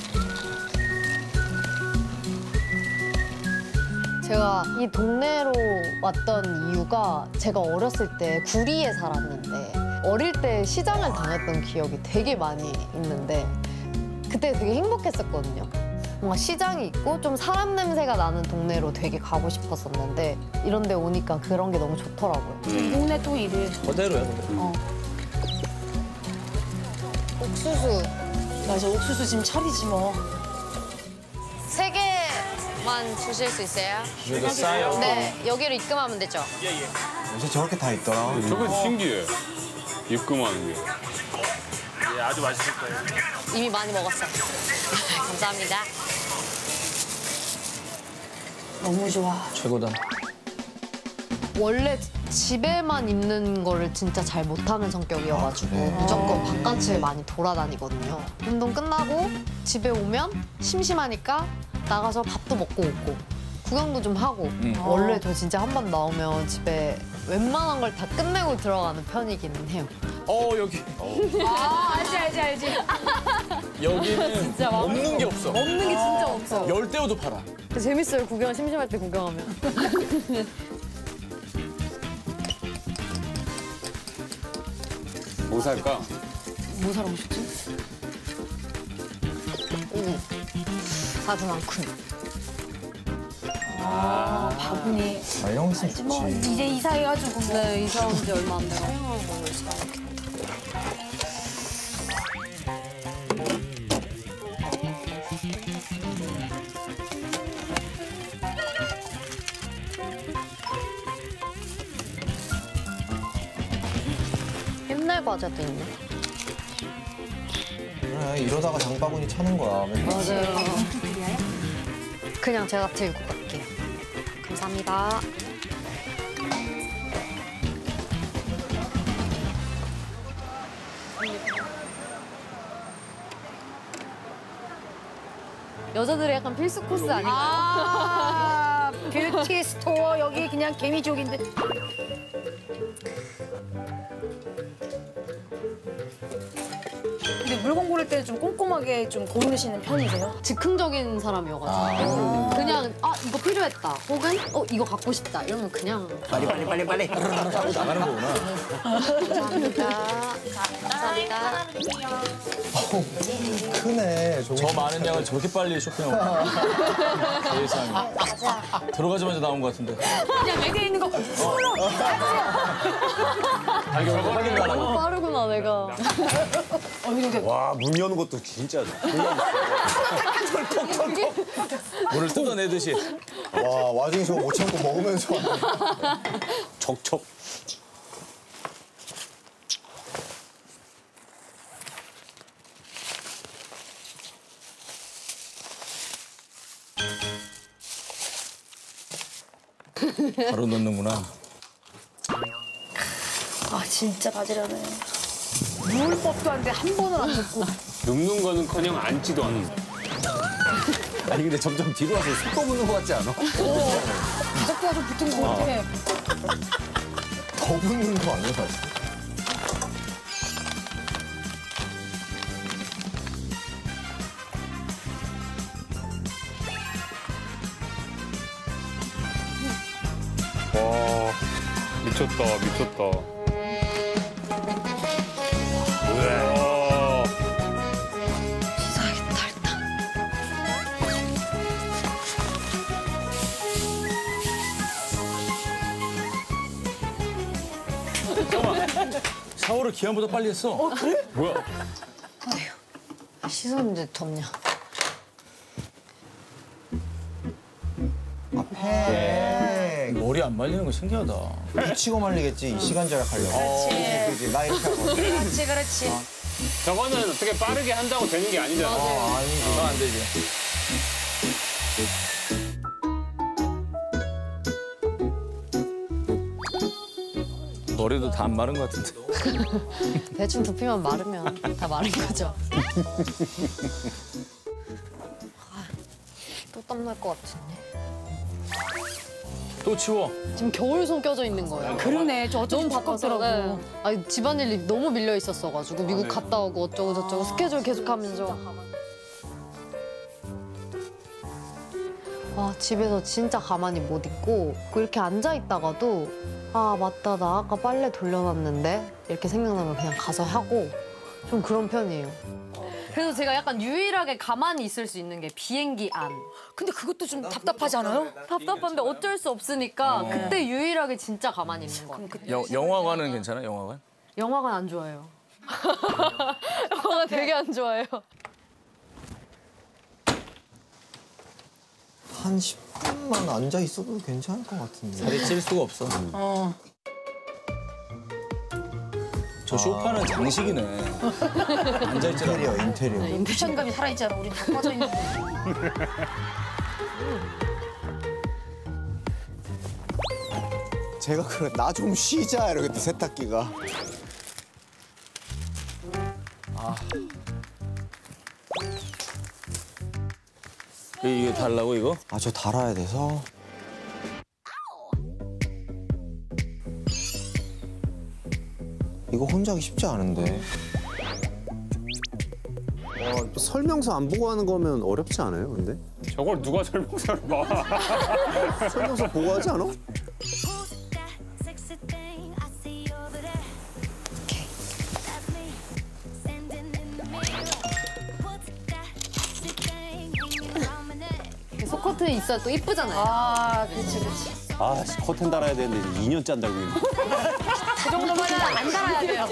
제가 이 동네로 왔던 이유가 제가 어렸을 때 구리에 살았는데 어릴 때 시장을 다녔던 기억이 되게 많이 있는데 그때 되게 행복했었거든요. 뭔가 시장이 있고 좀 사람 냄새가 나는 동네로 되게 가고 싶었었는데 이런 데 오니까 그런 게 너무 좋더라고요. 이 동네 또 이래. 그대로야, 그대로. 옥수수 맞아, 옥수수 지금 철이지 뭐. 3개만 주실 수 있어요? 이거 싸요. 네, 여기로 입금하면 되죠? 요새 저렇게 다 있더라. 저게 신기해. 입금하는 게. 이미 많이 먹었어요. 감사합니다. 너무 좋아. 최고다. 원래 집에만 있는 거를 진짜 잘 못하는 성격이어가지고 무조건 바깥을 많이 돌아다니거든요. 운동 끝나고 집에 오면 심심하니까 나가서 밥도 먹고 오고 구경도 좀 하고 원래 저 진짜 한 번 나오면 집에 웬만한 걸 다 끝내고 들어가는 편이기는 해요. 여기. 아, 알지. 여기는 없는 게 없어. 없는 게 진짜 없어요. 열대어도 팔아. 재밌어요. 구경 심심할 때 구경하면. 뭐 살까? 뭐 사러 오셨지? 사진 않군. 바구니. 이런 거 있으면 뭐 좋지. 이제 이사해가지고 뭐. 네, 이사 온 지 얼마 안 돼요. 옛날 과자도 있네. 그래, 이러다가 장바구니 차는 거야. 맨날. 맞아요. 그냥 제가 들고 갈게요. 감사합니다. 여자들의 약간 필수 코스 아닌가요? 아, 뷰티 스토어 여기 그냥 개미족인데. 근데 물건 고를 때 좀 꼼꼼하게 좀 고르시는 편이세요? 즉흥적인 사람이어가지고 그냥 이거 필요했다 혹은 이거 갖고 싶다 이러면 그냥 빨리. 하고 나가는 거구나. 감사합니다. 감사합니다. 크네. 저거. 저 많은 양을 저렇게 빨리 쇼핑하고. 세상에. 들어가자마자 나온 것 같은데. 그냥 맥에 있는 거 확인 가라고. 빠르구나 내가. 와, 문 여는 것도 진짜. 물을 뜯어내듯이. 와, 와중에 저거 못 참고 먹으면서. 척척. 바로 넣는구나. 아, 진짜 바지런해. 물법도 안 돼. 한 번은 안 듣고. 눕는 거는커녕 앉지도 않아. 아니, 근데 점점 뒤로 와서 속 떠보는 것 같지 않아? 무섭게가 좀 붙은 것 같아. 더 붙는 거 아니야, 사실? 와, 미쳤다. 샤워를 기한보다 빨리 했어. 그래? 뭐야? 씻었는데 덥냐. 팩. 머리 안 말리는 거 신기하다. 붙이고 말리겠지, 이 시간 절약하려고. 그렇지. 나 이렇게 하거든. 그렇지 그렇지. 저거는 어떻게 빠르게 한다고 되는 게 아니잖아. 아니지. 그건 안 되지. 머리도 다 안 마른 것 같은데. 대충 두피만 마르면 다 마른 거죠. 또 땀날 것 같은데. 또 치워. 지금 겨울 손 껴져 있는 거예요. 그러네. 저 어쩌면 너무 바빠서. 바빴더라고. 네. 아니, 집안일이 너무 밀려 있었어가지고 미국 갔다 오고 어쩌고 저쩌고 스케줄 계속하면서. 와, 집에서 진짜 가만히 못 있고 이렇게 앉아 있다가도 아 맞다 나 아까 빨래 돌려놨는데 이렇게 생각나면 그냥 가서 하고 좀 그런 편이에요. 그래서 제가 약간 유일하게 가만히 있을 수 있는 게 비행기 안. 근데 그것도 좀 답답하지 않아요? 답답한데 어쩔 수 없으니까 그때 유일하게 진짜 가만히 있는 거 같아요. 영화관은 괜찮아? 영화관? 영화관 안 좋아해요. 영화관 되게 안 좋아해요. 한 10분만 앉아 있어도 괜찮을 것 같은데. 살이 찔 수가 없어. 저 소파는 장식이네. 앉아있잖아. 인테리어. 쿠션감이 살아있잖아. 우린 다 빠져 있는데. 제가 그래, 나 좀 쉬자 이러겠다, 세탁기가. 이게 달라고 이거? 아, 저 달아야 돼서. 이거 혼자 하기 쉽지 않은데. 설명서 안 보고 하는 거면 어렵지 않아요, 근데? 저걸 누가 설명서를 봐. 설명서 보고 하지 않아? 소커트 있어야 또 이쁘잖아요. 아, 그렇지, 그렇지. 아, 커튼 달아야 되는데 2년째 안 달고 있네. 그 정도면은 안 달아야 돼요.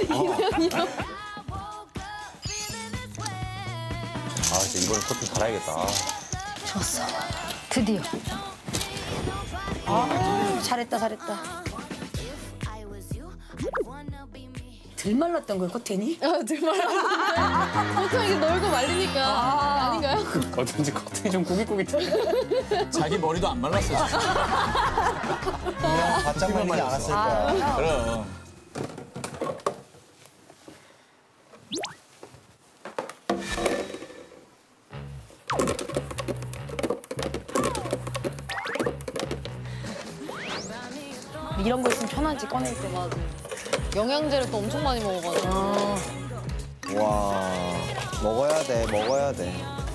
아, 진짜 이번에 커튼 달아야겠다. 좋았어. 드디어. 아, 잘했다, 잘했다. 들 말랐던 거예요, 커튼이? 정말. 보통 이게 넓고 말리니까 아닌가요? 어쩐지 커튼이 좀 꾸깃꾸깃해. 자기 머리도 안 말랐어. 그냥 바짝 말리지 않았을 거야. 그럼. 이런 거 있으면 편하지, 꺼낼 때. 맞아. 영양제를 또 엄청 많이 먹어가지고. 와, 먹어야 돼, 먹어야 돼.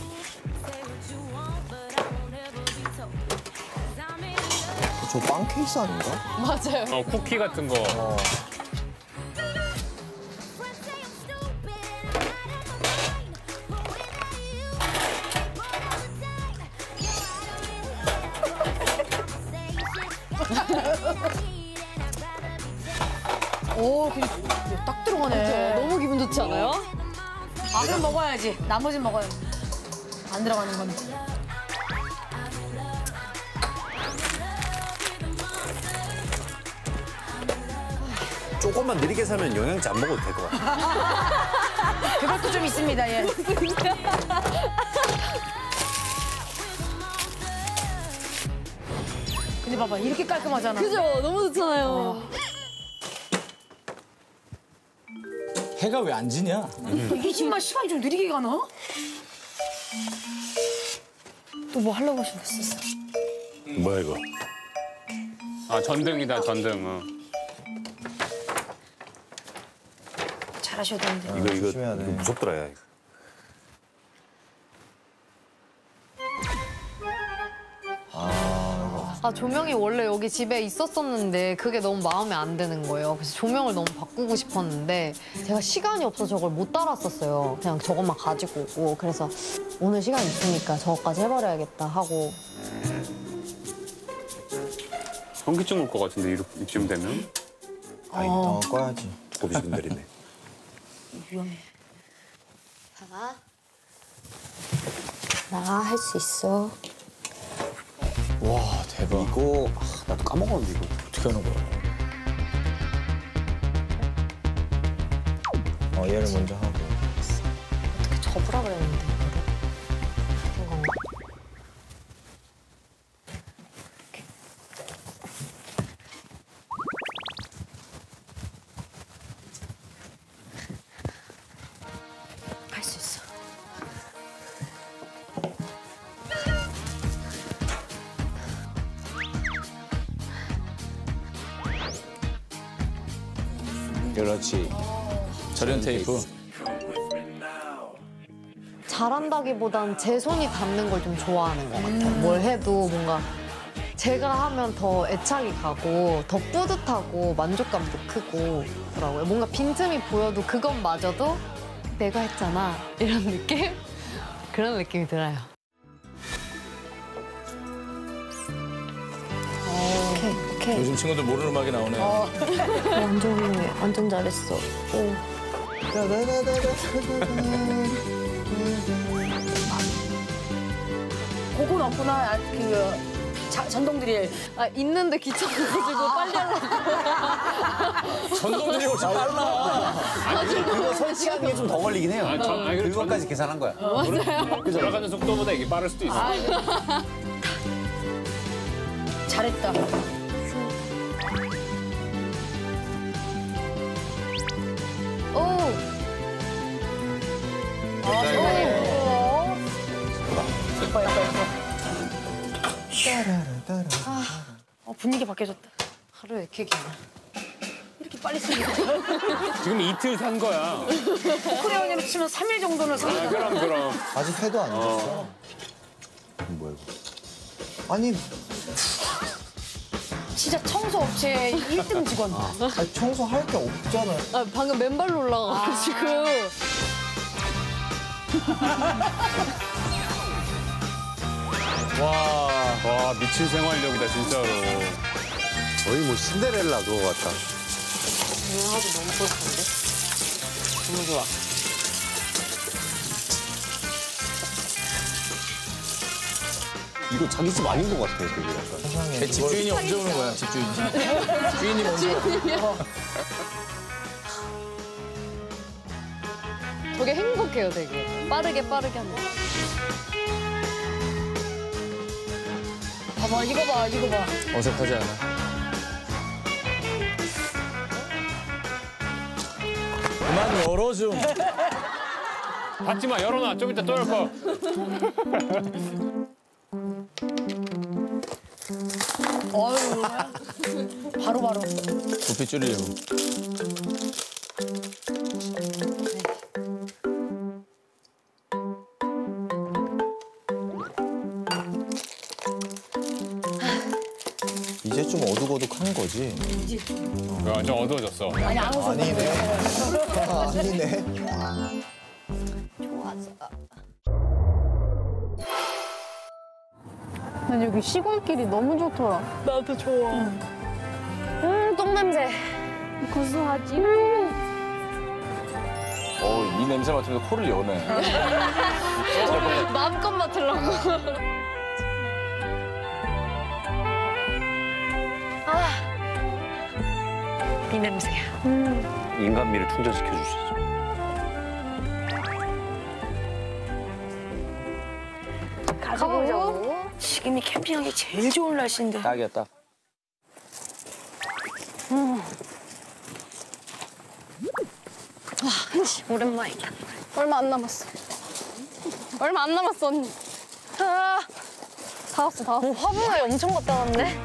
저 빵 케이스 아닌가? 맞아요. 쿠키 같은 거. 오, 그냥 딱 들어가네. 너무 기분 좋지 않아요? 아, 그럼 먹어야지. 나머진 먹어야지. 안 들어가는 건. 조금만 느리게 살면 영양제 안 먹어도 될 것 같아. 그것도 좀 있습니다, 예. 근데 봐봐, 이렇게 깔끔하잖아. 그죠? 너무 좋잖아요. 해가 왜 안 지냐? 이게 정말 시간이 좀 느리게 가나? 또 뭐 하려고 하셨어? 뭐야, 이거? 아, 전등이다, 전등. 잘하셔야 되는데. 이거 조심해야 돼. 무섭더라, 야. 아, 조명이 원래 여기 집에 있었었는데 그게 너무 마음에 안 드는 거예요. 그래서 조명을 너무 바꾸고 싶었는데 제가 시간이 없어서 저걸 못 달았었어요. 그냥 저것만 가지고 오고. 그래서 오늘 시간 있으니까 저것까지 해버려야겠다 하고. 현기증 올 것 같은데, 이쯤 되면? 꺼야지. 고비분들이네. 위험해. 나 할 수 있어. 와 대박. 이거 나도 까먹었는데 이거. 어떻게 하는 거야? 얘를 먼저 하고. 어떻게 접으라 그랬는데. 이건가? 할 수 있어. 그렇지. 절연 테이프. 잘한다기보단 제 손이 닿는 걸 좀 좋아하는 것 같아요. 뭘 해도 뭔가 제가 하면 더 애착이 가고 더 뿌듯하고 만족감도 크고 그러더라고요. 뭔가 빈틈이 보여도 그것마저도 내가 했잖아 이런 느낌? 그런 느낌이 들어요. 오케이. 요즘 친구들 모르는 음악이 나오네. 완전 훌륭해. 완전 잘했어. 오. 그건 없구나. 전동 드릴. 아, 있는데 귀찮아가지고 빨리 하려고. 전동들이 훨씬 빨라. 그거 설치하는 게 좀 더 걸리긴 해요. 그거까지 계산한 거야. 돌아가는 속도보다 이게 빠를 수도 있어. 잘했다. 오. 예뻐. 분위기 바뀌어졌다. 하루에 이렇게 기나. 이렇게 빨리 쓰니까. 지금 이틀 산 거야. 코레온으로 치면 3일 정도는 산 거잖아. 그럼. 아직 회도 안 졌어. 뭐야 이거? 아니, 진짜 청소업체 1등 직원. 청소할 게 없잖아. 아, 방금 맨발로 올라가가지고. 와 미친 생활력이다 진짜로. 거의 뭐 신데렐라 그거 같다. 하도 너무 뿌듯한데? 너무 좋아. 이거 자기 집 아닌 것 같아 되게 약간. 세상에. 집주인이 언제 오는 거야, 집주인이. 주인이 먼저. 저게 행복해요, 되게. 빠르게 하면. 봐봐, 이거 봐. 어색하지 않아. 그만 열어 좀. 닫지 마 열어놔 좀 이따 또 열어. 어휴. 바로. 부피 줄이려고. 이제 좀 어둑어둑한 거지. 완전 어두워졌어. 아니, 안 웃어. 아니네. 아니네. 좋아서. 난 여기 시골길이 너무 좋더라. 나도 좋아. 똥냄새. 고소하지? 이 냄새 맡으면서 코를 여네. 마음껏 맡으려고. 이 냄새야. 인간미를 충전시켜 주시죠. 가보자고. 지금이 캠핑하기 제일 좋은 날씨인데. 딱이야, 딱. 오랜만이다. 얼마 안 남았어. 언니. 다 왔어. 화분을 엄청 갖다 놨네.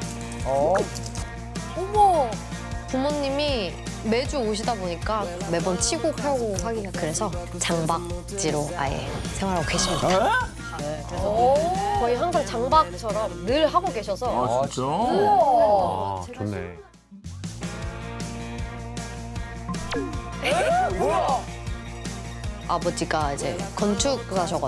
어머. 부모님이 매주 오시다 보니까 매번 치고 펴고 하기가 그래서 장박지로 아예 생활하고 계십니다. 거의 항상 장박처럼 늘 하고 계셔서. 진짜? 아 좋네. 아버지가 이제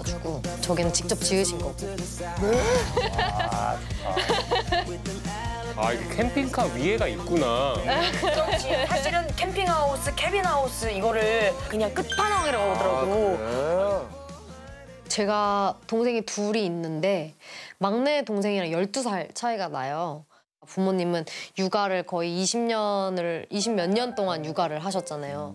건축가셔가지고 저기는 직접 지으신 거고. 아 이게 캠핑카 위에가 있구나. 그렇지. 사실은 캠핑하우스, 캐빈하우스 이거를 그냥 끝판왕이라고 하더라고. 제가 동생이 둘이 있는데 막내 동생이랑 12살 차이가 나요. 부모님은 육아를 거의 20몇 년 동안 육아를 하셨잖아요.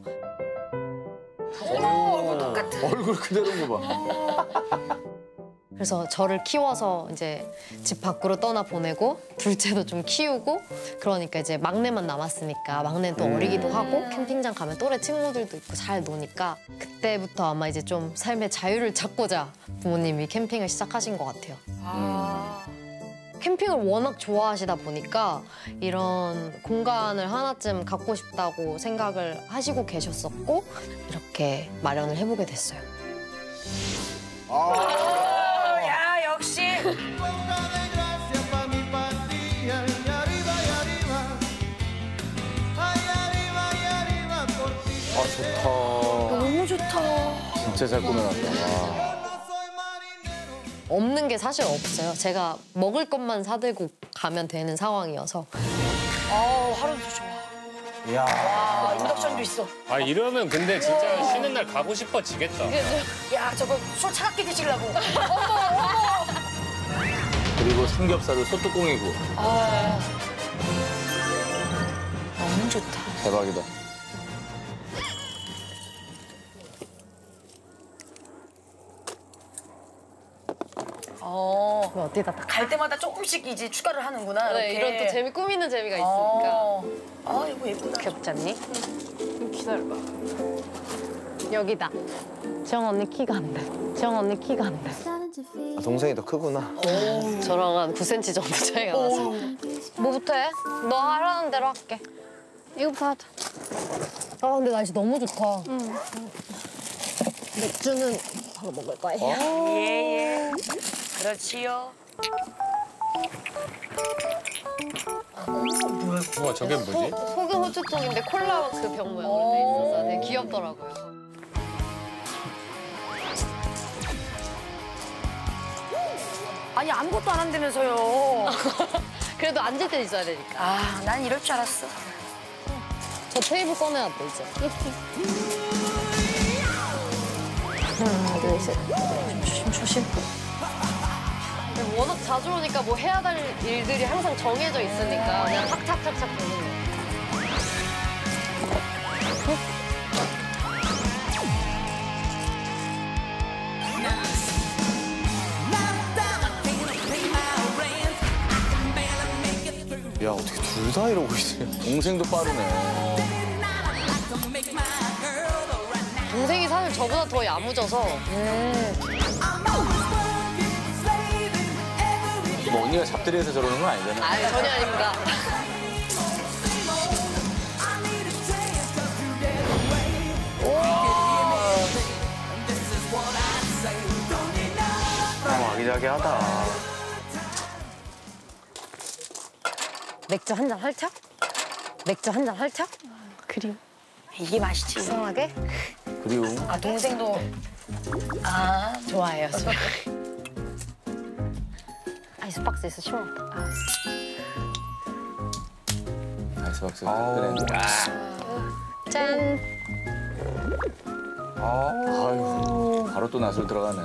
얼굴 그대로인 거 봐. 그래서 저를 키워서 이제 집 밖으로 떠나 보내고 둘째도 좀 키우고 그러니까 이제 막내만 남았으니까 막내는 또 어리기도 하고 캠핑장 가면 또래 친구들도 있고 잘 노니까 그때부터 아마 이제 좀 삶의 자유를 찾고자 부모님이 캠핑을 시작하신 것 같아요. 캠핑을 워낙 좋아하시다 보니까 이런 공간을 하나쯤 갖고 싶다고 생각을 하시고 계셨었고 이렇게 마련을 해보게 됐어요. 야, 역시. 아 좋다. 너무 좋다. 진짜 잘 꾸며놨다. 와. 없는 게 사실 없어요. 제가 먹을 것만 사들고 가면 되는 상황이어서. 하루도 좋아. 이야. 와, 인덕션도 있어. 아 이러면 근데 진짜 쉬는 날 가고 싶어지겠다. 야, 저거 술 차갑게 드시려고. 그리고 삼겹살을 소뚜껑이고. 너무 좋다. 대박이다. 어디다 갈 때마다 조금씩 이제 추가를 하는구나. 네, 이렇게. 이런 또 재미 꾸미는 재미가 있으니까. 이거 예쁘다. 귀엽지 않니? 기다려봐. 여기다. 지영 언니 키가 안 돼. 지영 언니 키가 안 돼. 동생이 더 크구나. 저랑 한 9cm 정도 차이가 나서. 뭐부터 해? 너 하라는 대로 할게. 이거부터 하자. 아 근데 날씨 너무 좋다. 맥주는 바로 먹을 거예요. 예. 그렇지요. 우와 저게 뭐지? 소금 호주통인데 콜라 그 병 모양으로 돼 있어서 되게 귀엽더라고요. 아니, 아무것도 안 한다면서요. 그래도 앉을 때 있어야 되니까. 난 이럴 줄 알았어. 저 테이블 꺼내야 돼 이제. 하나 둘 셋. 조심. 워낙 자주 오니까 뭐 해야 될 일들이 항상 정해져 있으니까 그냥 탁탁탁탁 되는 거. 야 어떻게 둘 다 이러고 있어요? 동생도 빠르네. 동생이 사실 저보다 더 야무져서 뭐 언니가 잡들이해서 저러는 건 아니잖아. 아니 전혀 아닙니다. 아기자기하다. 맥주 한 잔 핥혀? 맥주 한 잔 핥혀? 그리움. 이게 맛이지. 이상하게? 그리고 동생도. 좋아해요. 아이스박스 있어 시원하다. 아이스박스. 그래. 짠. 아유, 바로 또 낯을 들어가네.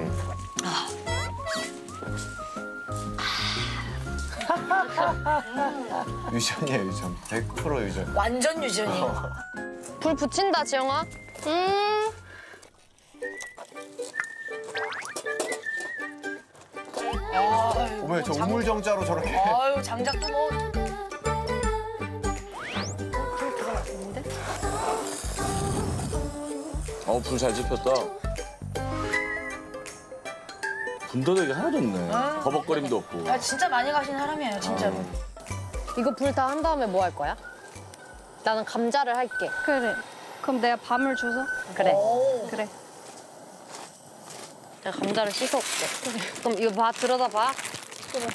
유전이야 유전. 100% 유전. 완전 유전이. 불 붙인다 지영아. 어머 저 우물정자로 저렇게. 아유, 장작도 뭐. 불 잘 지폈다. 분더덕이 하나도 없네. 버벅거림도 없고. 진짜 많이 가신 사람이에요, 진짜로. 이거 불 다 한 다음에 뭐 할 거야? 나는 감자를 할게. 그래. 그럼 내가 밤을 줘서? 그래. 그래. 내가 감자를 씻어올게. 그럼 이거 봐, 들여다 봐. 그래.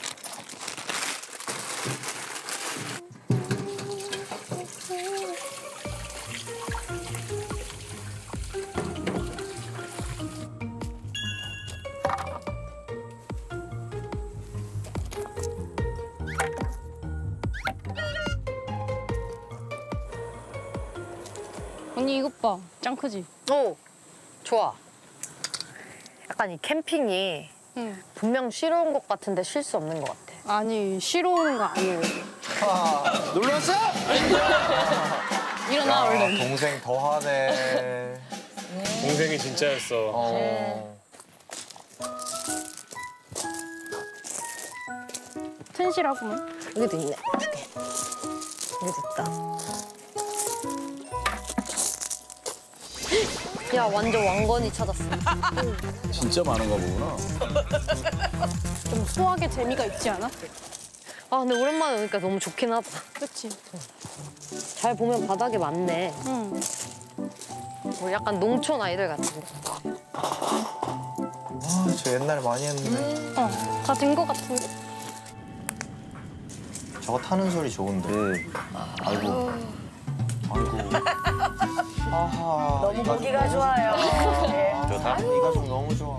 언니 이것 봐. 짱 크지? 오, 좋아. 약간 이 캠핑이 응. 분명 쉬러 온 것 같은데 쉴 수 없는 것 같아. 아니 쉬러 오는 거 아니에요. 놀러 왔어? 일어나 얼른. 동생 더하네. 동생이 진짜였어. 튼실하구만. 여기도 있네. 여기도 있다. 야, 완전 왕건이 찾았어. 진짜 많은가 보구나. 좀 소화의 재미가 있지 않아? 아, 근데 오랜만에 오니까 너무 좋긴 하다. 그렇지. 잘 보면 바닥에 많네. 응. 뭐 약간 농촌 아이들 같은데. 저 옛날에 많이 했는데. 다 된 거 같은데. 저거 타는 소리 좋은데. 아이고. 아하. 너무 보기가 좋아요. 이 가족 너무 좋아.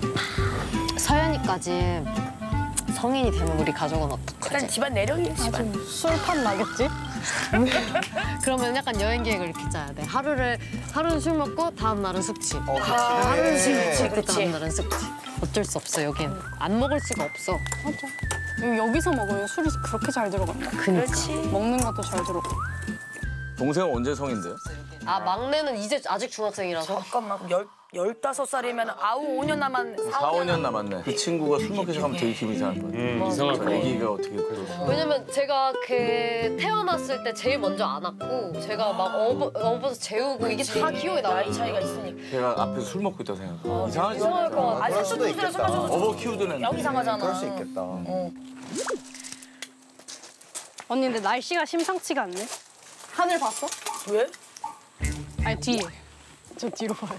서연이까지 성인이 되면 우리 가족은 약간 어떡하지? 집안 내력이에요, 집안. 술판 나겠지? 그러면 약간 여행 계획을 이렇게 짜야 돼. 하루는 술 먹고 다음 날은 숙취. 하루는 술 그치. 먹고 다음 날은 숙취. 어쩔 수 없어 여긴. 안 먹을 수가 없어. 맞아. 여기서 먹으면 술이 그렇게 잘 들어간다. 그렇지. 먹는 것도 잘 들어가. 동생은 언제 성인데요? 아 막내는 이제 아직 중학생이라서. 잠깐만, 15살이면 아우 5년 남았네. 4, 5년 남았네. 그 친구가 술 먹기 시작하면 되게 기분이 이상할 거야. 이상할 저 거야. 애기가 어떻게 그러고. 왜냐면 제가 태어났을 때 제일 먼저 안았고 제가 막 업어서 재우고 이게 다 기억이 나요. 나이 차이가 있으니까. 걔가 앞에서 술 먹고 있다고 생각해. 이상하지? 이상할 것 같아. 아직 수도 술을 술 있겠다. 마셔서 어버 키우던 애. 영 이상하잖아. 그럴 수 있겠다. 언니 근데 날씨가 심상치가 않네. 하늘 봤어? 왜? 아니 뒤에. 저 뒤로 봐요.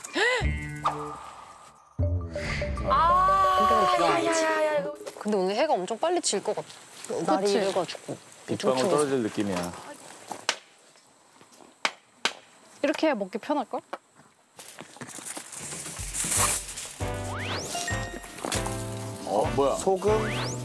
야야야야. 근데 오늘 해가 엄청 빨리 질 것 같아. 날이 그치? 이래가지고. 빗방울 떨어질 느낌이야. 이렇게 해야 먹기 편할걸? 뭐야? 소금?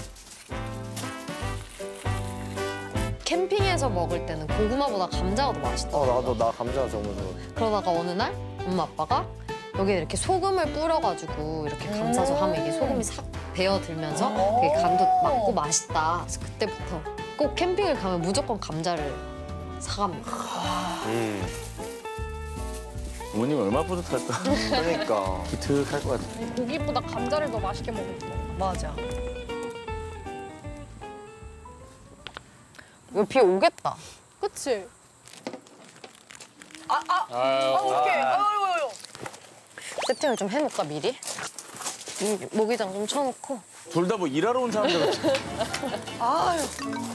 캠핑에서 먹을 때는 고구마보다 감자가 더 맛있다. 나도 나 감자 정말 좋아. 그러다가 어느 날 엄마 아빠가 여기에 이렇게 소금을 뿌려가지고 이렇게 감싸서 하면 이게 소금이 싹 배어들면서 되게 간도 맞고 맛있다. 그래서 그때부터 꼭 캠핑을 가면 무조건 감자를 사갑니다. 부모님 얼마나 뿌듯할까? 그러니까. 기특할 것 같아. 고기보다 감자를 더 맛있게 먹을 거야. 맞아. 이거 비 오겠다. 그치? 어떡해. 아유. 세팅을 좀 해놓을까 미리? 모기장 좀 쳐놓고. 둘 다 뭐 일하러 온 사람들 같아. 아유.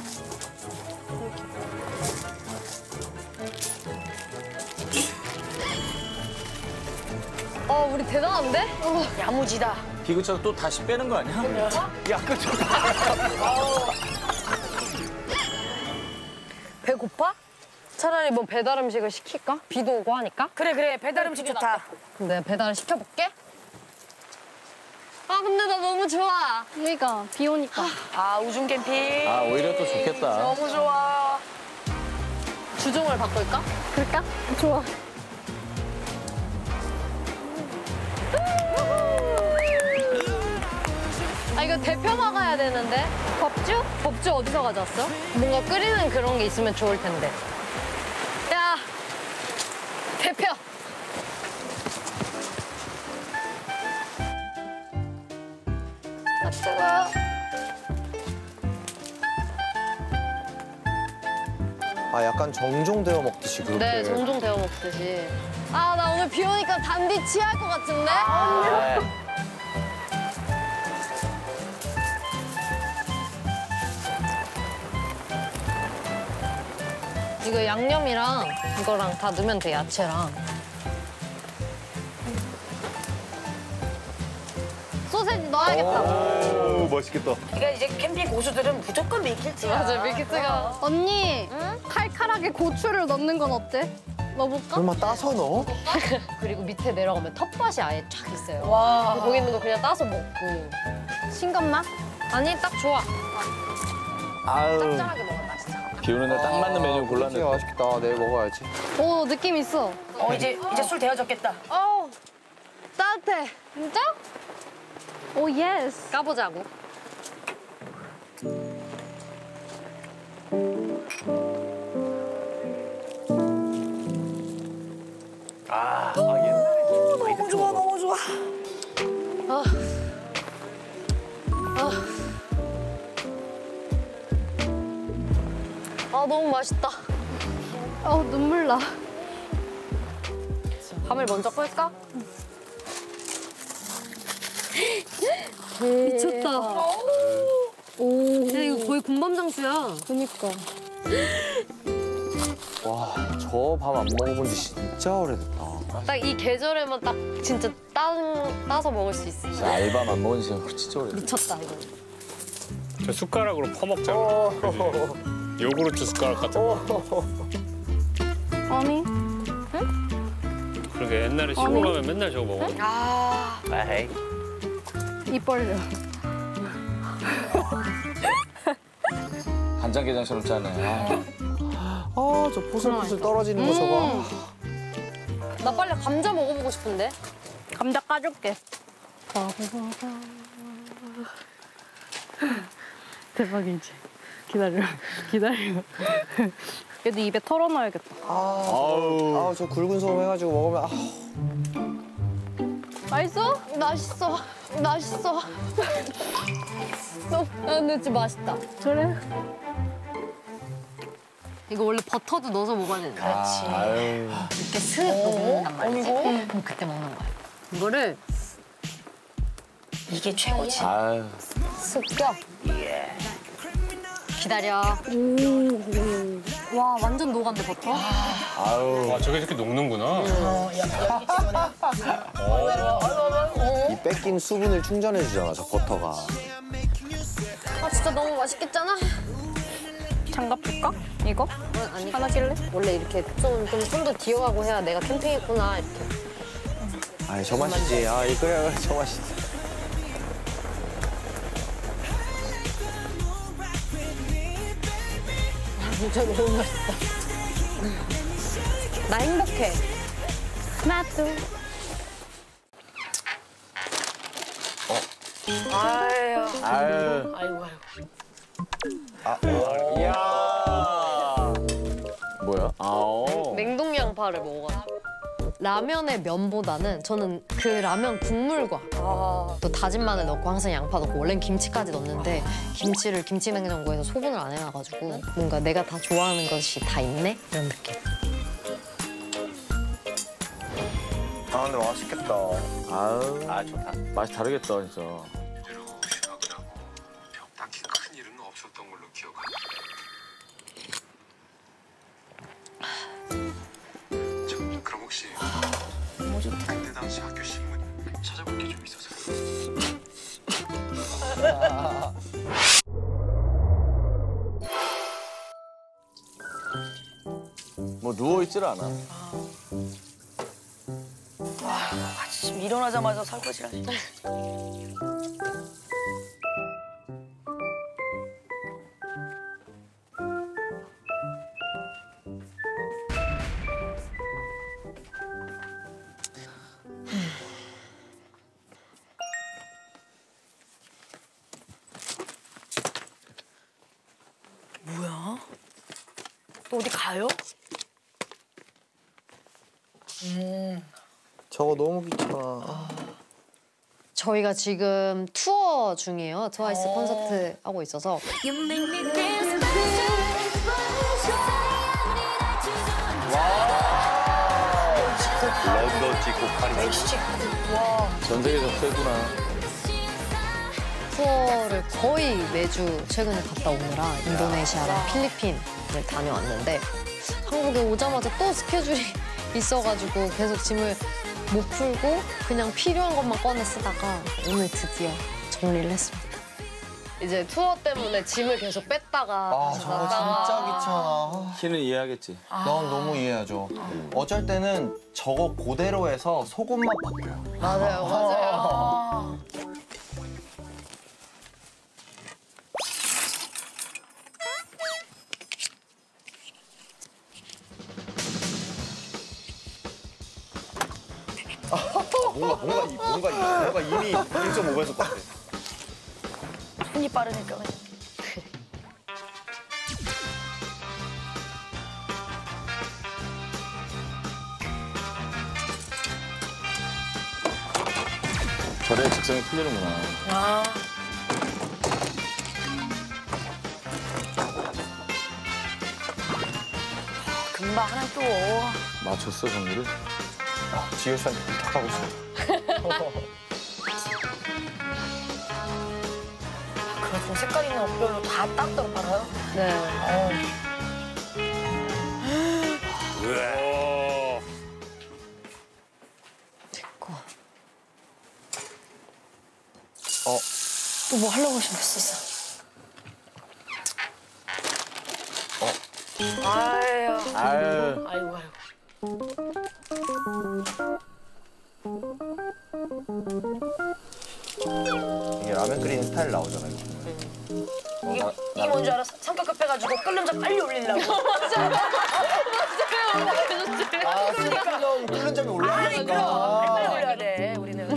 우리 대단한데? 야무지다. 비그쳐서 또 다시 빼는 거 아니야? 야, 그쵸. 배고파? 차라리 뭐 배달 음식을 시킬까? 비도 오고 하니까. 그래 배달 음식 좋다. 근데 배달을 시켜볼게. 아 근데 나 너무 좋아. 그러니까 비 오니까. 아 우중 캠핑. 아, 오히려 또 좋겠다. 너무 좋아. 주종을 바꿀까? 그럴까? 좋아. 아 이거 대표 나가야 되는데. 법주? 법주 어디서 가져왔어? 뭔가 끓이는 그런 게 있으면 좋을 텐데. 야 대표. 아 뜨거워. 아 약간 정종되어 먹듯이 그렇게. 네, 종종 데워 먹듯이. 아, 나 오늘 비 오니까 단디 취할 것 같은데? 이거 양념이랑 이거랑 다 넣으면 돼, 야채랑. 소세지 넣어야겠다. 오, 멋있겠다. 그러니까 이제 캠핑 고수들은 무조건 밀키트야. 맞아, 밀키트가. 언니, 칼칼하게 고추를 넣는 건 어때? 넣어볼까? 설마 따서 넣어? 그리고 밑에 내려가면 텃밭이 아예 쫙 있어요. 와. 거기 있는 거 그냥 따서 먹고. 싱겁나? 아니, 딱 좋아. 아유. 짭짤하게 먹으면 맛있어. 비 오는 날 딱 맞는 메뉴 골랐는데. 맛있겠다. 내일 먹어야지. 오 느낌 있어. 이제 술 데워졌겠다. 따뜻해. 진짜? 오 예스. 까보자고. 너무 좋아, 너무 좋아. 너무 맛있다. 눈물 나. 밤을 먼저 끌까? 미쳤다. 오. 야, 이거 거의 군밤장수야. 그니까. 와, 저 밥 안 먹어본 지 진짜 오래됐다. 딱 이 계절에만 딱 진짜 따서 먹을 수 있어. 진짜 알밤 안 먹은 지 진짜 오래됐다. 미쳤다, 이거. 저 숟가락으로 퍼먹잖아. 요구르트 숟가락 같은 거. 아니. 그러게 옛날에 시골 가면 맨날 저거 먹어. 에이. 입 벌려. 간장게장처럼 짜네. 저 포슬포슬 떨어지는 거 저거. 나 빨리 감자 먹어보고 싶은데. 감자 까줄게. 대박이지. 기다려. 얘도 입에 털어놔야겠다. 저 굵은 소금 해가지고 먹으면 맛있어? 맛있어. 근데 진짜 맛있다. 그래. 이거 원래 버터도 넣어서 먹어야 되는데. 아유. 이렇게 슥 녹는단 말이지. 그럼 그때 먹는 거야. 이거를 이게 최고지. 아유. 슥 껴. 기다려. 와, 완전 녹았네, 버터. 아유. 와 저게 이렇게 녹는구나. 이 뺏긴 수분을 충전해 주잖아, 저 버터가. 진짜 너무 맛있겠잖아? 장갑 줄까? 이거? 아니, 하나 낄래? 원래 이렇게 좀 손도 뒤어가고 해야 내가 캠핑했구나, 이렇게. 저 맛이지. 그래, 저 맛이지. 진짜 너무 맛있다. 나 행복해. 나도. 아유. 이야. 뭐야? 냉동 양파를 먹어가지고. 라면의 면보다는 저는 그 라면 국물과 또 다진 마늘 넣고 항상 양파 넣고 원래는 김치까지 넣는데 김치를 김치냉장고에서 소분을 안 해놔가지고 뭔가 내가 다 좋아하는 것이 다 있네? 이런 느낌. 근데 맛있겠다. 아유. 좋다. 맛이 다르겠다, 진짜. 딱히 큰 일은 없었던 걸로 기억합니다. 그럼 혹시 그때 당시 학교 신문 찾아볼 게 좀 있어서. 뭐 누워있질 않아. 아침 일어나자마자 설거지라니. 뭐야? 또 어디 가요? 저거 너무 귀찮아. 저희가 지금 투어 중이에요. 트와이스 콘서트 하고 있어서. 런던 찍고 파리. 전 세계에서 최구나. 투어를 거의 매주 최근에 갔다 오느라 인도네시아랑 필리핀을 다녀왔는데 한국에 오자마자 또 스케줄이 있어가지고 계속 짐을 못 풀고 그냥 필요한 것만 꺼내 쓰다가 오늘 드디어 정리를 했습니다. 이제 투어 때문에 짐을 계속 뺐다가 저거 진짜 귀찮아. 키는 이해하겠지. 넌 너무 이해하죠. 어쩔 때는 저거 그대로 해서 속옷만 바뀌어요. 맞아요. 뭔가 이미 1.5배속 같아. 손이 빠르니까. 저래 직성이 틀리는구나. 아. 금방 하나 또. 맞췄어, 정리를? 지효씨한테 부탁하고 싶어. 그거 좀 색깔 있는 옷별로 다 따로 팔아요? 네. 또 뭐 하려고 하셨어? 아이고. 이게 라면 끓이는 스타일 나오잖아요. 이게 뭔지 알아? 성격 급해가지고 끓는 점 빨리 올리려고. 아, 좀 끓는 점이 아니, 올라가니까. 그럼. 빨리 올려야 돼, 우리는.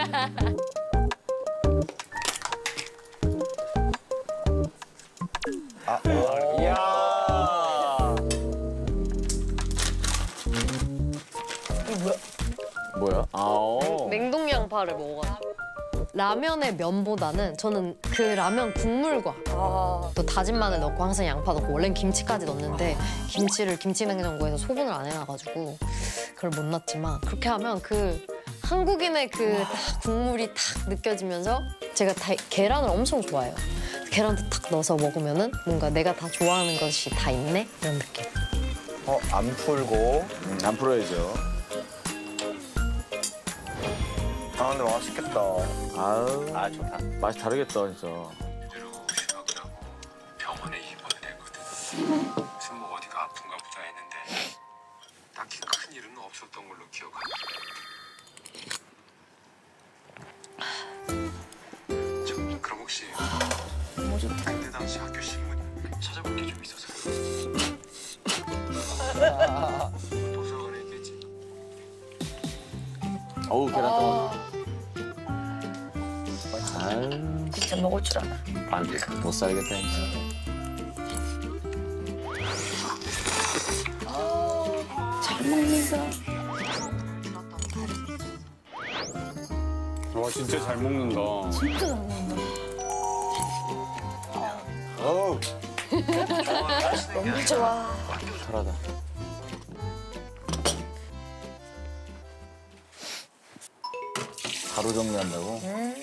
이야. 이게 뭐야? 뭐야? 냉동 양파를 먹어가지고 라면의 면보다는 저는 그 라면 국물과 또 다진 마늘 넣고 항상 양파 넣고 원래는 김치까지 넣는데 김치를 김치냉장고에서 소분을 안 해놔가지고 그걸 못 넣었지만 그렇게 하면 그 한국인의 그 딱 국물이 탁 느껴지면서 제가 계란을 엄청 좋아해요. 계란도 탁 넣어서 먹으면은 뭔가 내가 다 좋아하는 것이 다 있네 이런 느낌. 안 풀고. 안 풀어야죠. 아, 근데 맛있겠다. 아유, 아, 좋다. 맛이 다르겠다, 진짜. 그대로 휴학을 하고 병원에 입원을 했거든. 무슨 뭐 어디가 아픈가 보다 했는데 딱히 큰 일은 없었던 걸로 기억하네. 그럼 혹시 그때 당시 학교 신문 찾아볼 게 좀 있어서 도서관에 있겠지. 어우, 계란 떠. 아유, 진짜 먹을 줄 알아. 안 돼. 못 살겠다, 진짜. 잘 먹는다. 와 진짜 잘 먹는다. 진짜 잘 먹는다. 어우. 너무 좋아. 잘하다. 바로 정리한다고?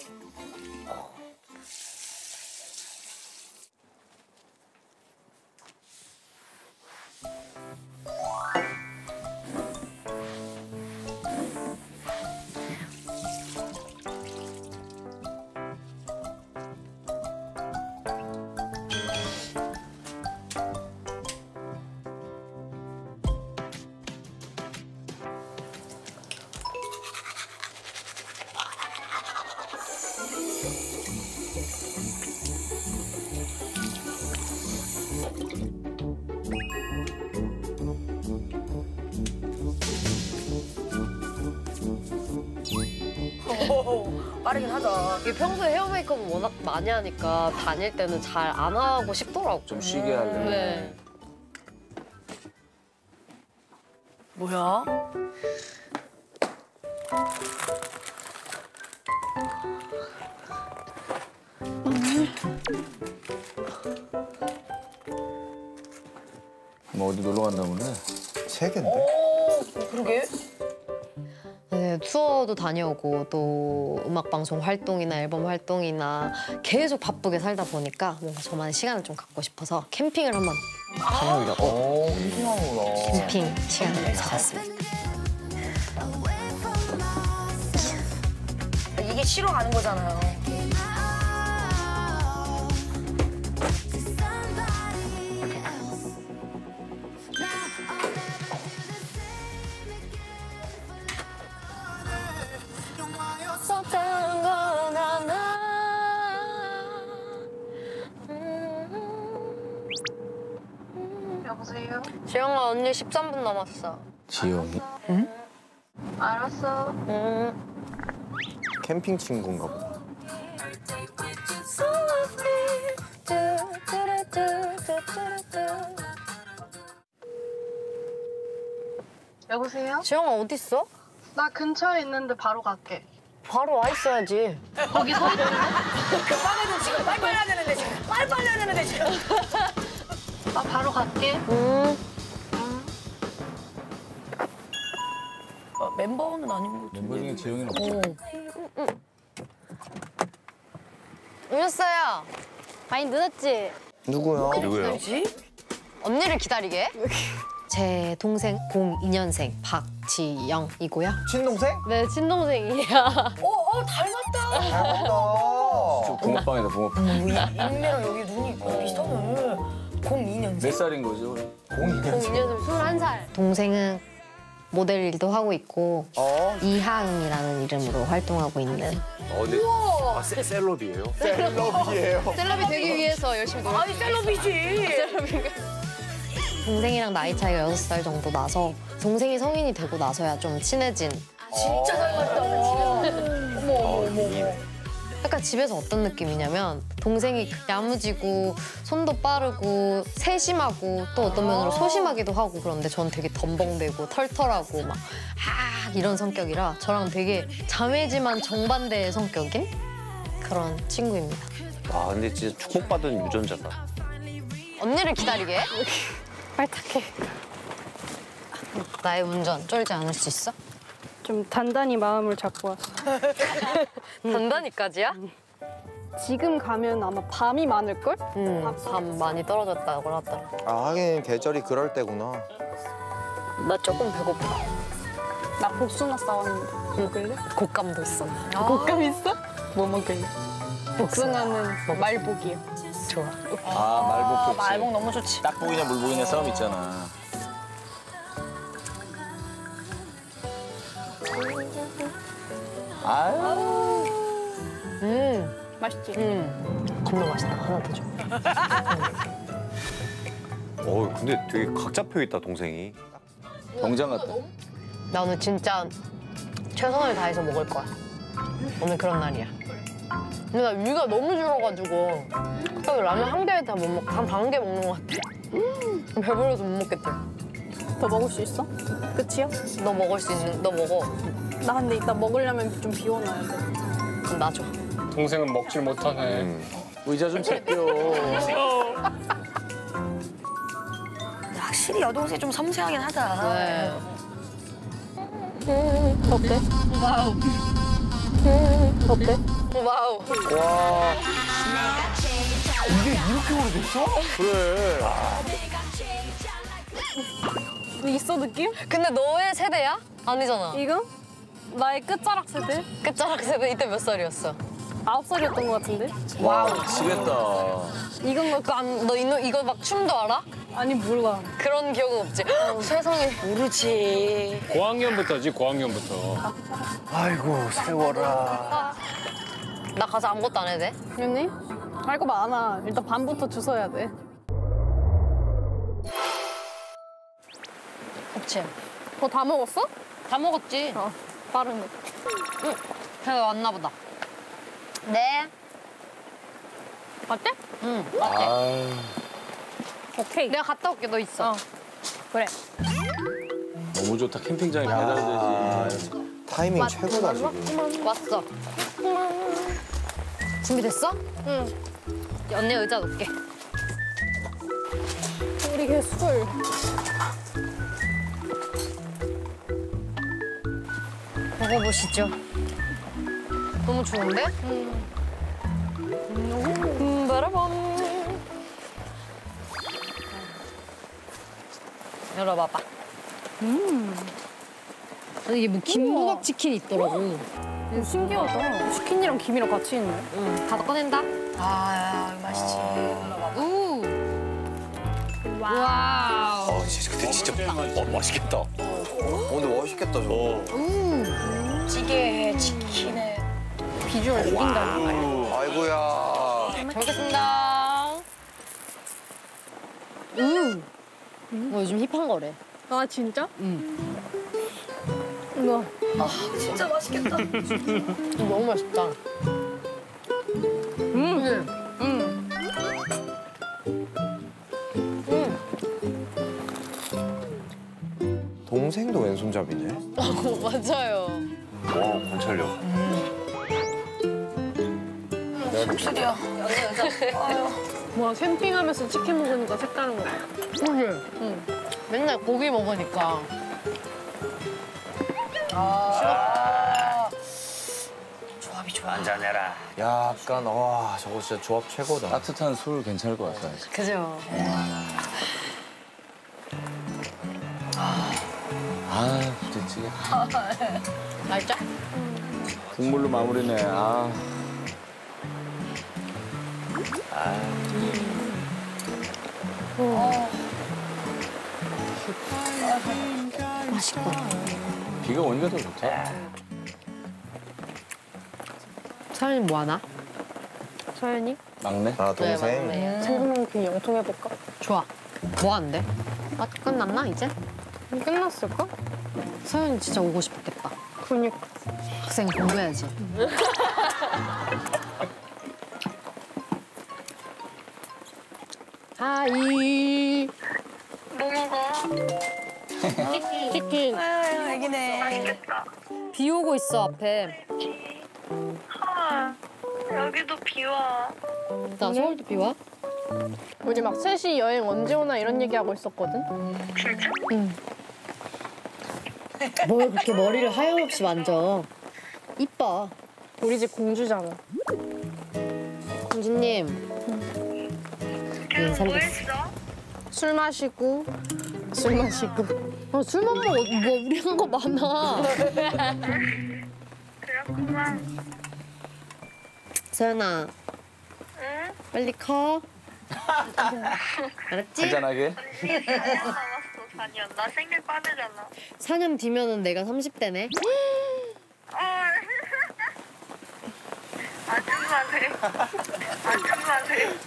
빠르긴 하다. 이게 평소에 헤어 메이크업을 워낙 많이 하니까 다닐 때는 잘 안 하고 싶더라고요. 좀 쉬게 하려고. 네. 뭐야? 뭐 어디 놀러 간다 보네. 3개인데? 오, 그러게. 네, 투어도 다녀오고 또 음악방송 활동이나 앨범 활동이나 계속 바쁘게 살다 보니까 뭔가 저만의 시간을 좀 갖고 싶어서 캠핑을 한번 다녀오려고 엄청나구나. 캠핑 시간을 가졌습니다. 이게 쉬러 가는 거잖아요. 여보세요? 지영아 언니 13분 남았어. 지영이? 알았어. 캠핑 친구인가 보다. 여보세요? 지영아 어딨어? 나 근처에 있는데 바로 갈게. 바로 와 있어야지. 거기 서 있는데? 급하게도 지금 빨리빨리 해야 되는데 지금. 빨리빨리 해야 되는데 지금. 나 바로 갈게. 멤버는 아닌 것 멤버 중에 지영이는 없죠. 오셨어요. 많이 늦었지? 누구요? 누구예요? 언니를 기다리게. 제 동생 02년생 박지영이고요. 친동생? 네, 친동생이야. 닮았다. 닮았다. 붕어빵이다, 붕어빵. 인매랑 여기 눈이 비슷하네. 02년생. 몇 살인 거죠? 02년생 21살. 동생은 모델 일도 하고 있고 이하은이라는 이름으로 활동하고 있는. 근데 셀럽이에요? 셀럽이에요. 셀럽이 되기 위해서 열심히 노력. 아니 셀럽이지. 동생이랑 나이 차이가 6살 정도 나서 동생이 성인이 되고 나서야 좀 친해진. 진짜 닮았다. 어머. 약간 집에서 어떤 느낌이냐면 동생이 야무지고 손도 빠르고 세심하고 또 어떤 면으로 소심하기도 하고 그런데 저는 되게 덤벙대고 털털하고 막 이런 성격이라 저랑 되게 자매지만 정반대의 성격인 그런 친구입니다. 와 근데 진짜 축복받은 유전자다. 언니를 기다리게. 빨리 탁해. 나의 운전 쫄지 않을 수 있어? 좀 단단히 마음을 잡고 왔어. 단단히까지야? 지금 가면 아마 밤이 많을걸? 밤 많이 떨어졌다고 하더라. 아 하긴 계절이 그럴 때구나. 나 조금 배고파. 나 복숭아 싸왔는데. 먹을래? 곶감도 있어. 곶감 있어? 뭐 먹을래? 복숭아는 말복이야. 좋아. 말복 좋지. 말복 너무 좋지. 딱복이냐 물복이냐 싸움 있잖아. 맛있지? 겁나 맛있다. 하나 더 줘. 근데 되게 각 잡혀 있다 동생이. 병장 같다. 나 오늘 진짜 최선을 다해서 먹을 거야. 오늘 그런 날이야. 근데 나 위가 너무 줄어가지고 갑자기 라면 한 개 다 못 먹고 한 반 개 먹는 것 같아. 배불러서 못 먹겠대. 더 먹을 수 있어? 끝이야? 너 먹을 수 있는 너 먹어. 나 근데 이따 먹으려면 좀 비워놔야 돼. 그럼 나 줘. 동생은 먹질 못하네. 의자 좀 제껴. 확실히 여동생이 좀 섬세하긴 하다. 네. 어때? 어때? 와우. 와. 이게 이렇게 오래됐어? 그래. 있어 느낌? 근데 너의 세대야? 아니잖아. 이거? 나의 끝자락 세대? 끝자락 세대 이때 몇 살이었어? 9살이었던 것 같은데? 와우. 미치겠다. 이건 거 너 이거 막 춤도 알아? 아니 몰라. 그런 기억은 없지? 세상에. 모르지. 고학년부터지 고학년부터. 아이고 세월아. 나 가서 아무것도 안 해도 돼? 언니? 할 거 많아. 일단 밤부터 주워야 돼. 그치. 너 다 먹었어? 다 먹었지. 빠르네. 응. 배가 왔나 보다. 네. 어때? 응, 어때? 오케이. 내가 갔다 올게, 너 있어. 그래. 너무 좋다. 캠핑장에 배달되지. 타이밍 최고다 지금. 왔어. 준비됐어? 응. 언니 의자 놓을게. 우리 걔 술. 먹어보시죠. 너무 좋은데? 바라밤. 열어봐봐. 이게 뭐 김부각 치킨이 있더라고. 신기하다. 치킨이랑 김이랑 같이 있네. 응, 다 꺼낸다. 아, 맛있지. 우. 와우. 근데 진짜 맛있겠다. 근데 멋있겠다 저거. 찌개에 치킨에. 비주얼 느낀다. 아이고야. 잘 먹겠습니다. 요즘 힙한 거래. 아 진짜? 우와. 아 진짜 맛있겠다. 너무 맛있다. 동생도 왼손잡이네. 맞아요. 와 관찰력. 목소리야. 와 캠핑하면서 치킨 먹으니까 색다른 거 같아. 맨날 고기 먹으니까. 조합이 좋아. 한잔해라. 약간 와 저거 진짜 조합 최고다. 따뜻한 술 괜찮을 것 같아요. 그죠? 아, 부대찌개. 맛있죠? 국물로 마무리네. 아. 맛있고. 비가 오니까 더 좋다. 서연이 뭐 하나? 서연이? 막내? 아 동생. 네, 생각나면 그냥 영통해볼까? 좋아. 뭐 하는데? 아, 끝났나 이제? 끝났을까? 서연이 진짜 오고 싶었겠다. 그니까. 학생 공부해야지. 하이. 뭐 먹어? 치킨. 아유 애기네. 맛있겠다. 비 오고 있어 앞에. 여기도 비 와. 나 서울도 비 와? 우리 막 셋이 여행 언제 오나 이런 얘기하고 있었거든? 진짜? 뭘 그렇게 머리를 하염없이 만져. 이뻐. 우리 집 공주잖아. 공주님. 뭐 했어? 술 마시고 술 마시고. 술만 먹어. 뭐 우리 한 거 많아. 그렇구만. 서연아. 응? 빨리 커. 알았지? 한잔하게. 4년 남았어, 4년. 나 생일 빠르잖아. 4년 뒤면은 내가 30대네. 아줌마들. 아줌마들.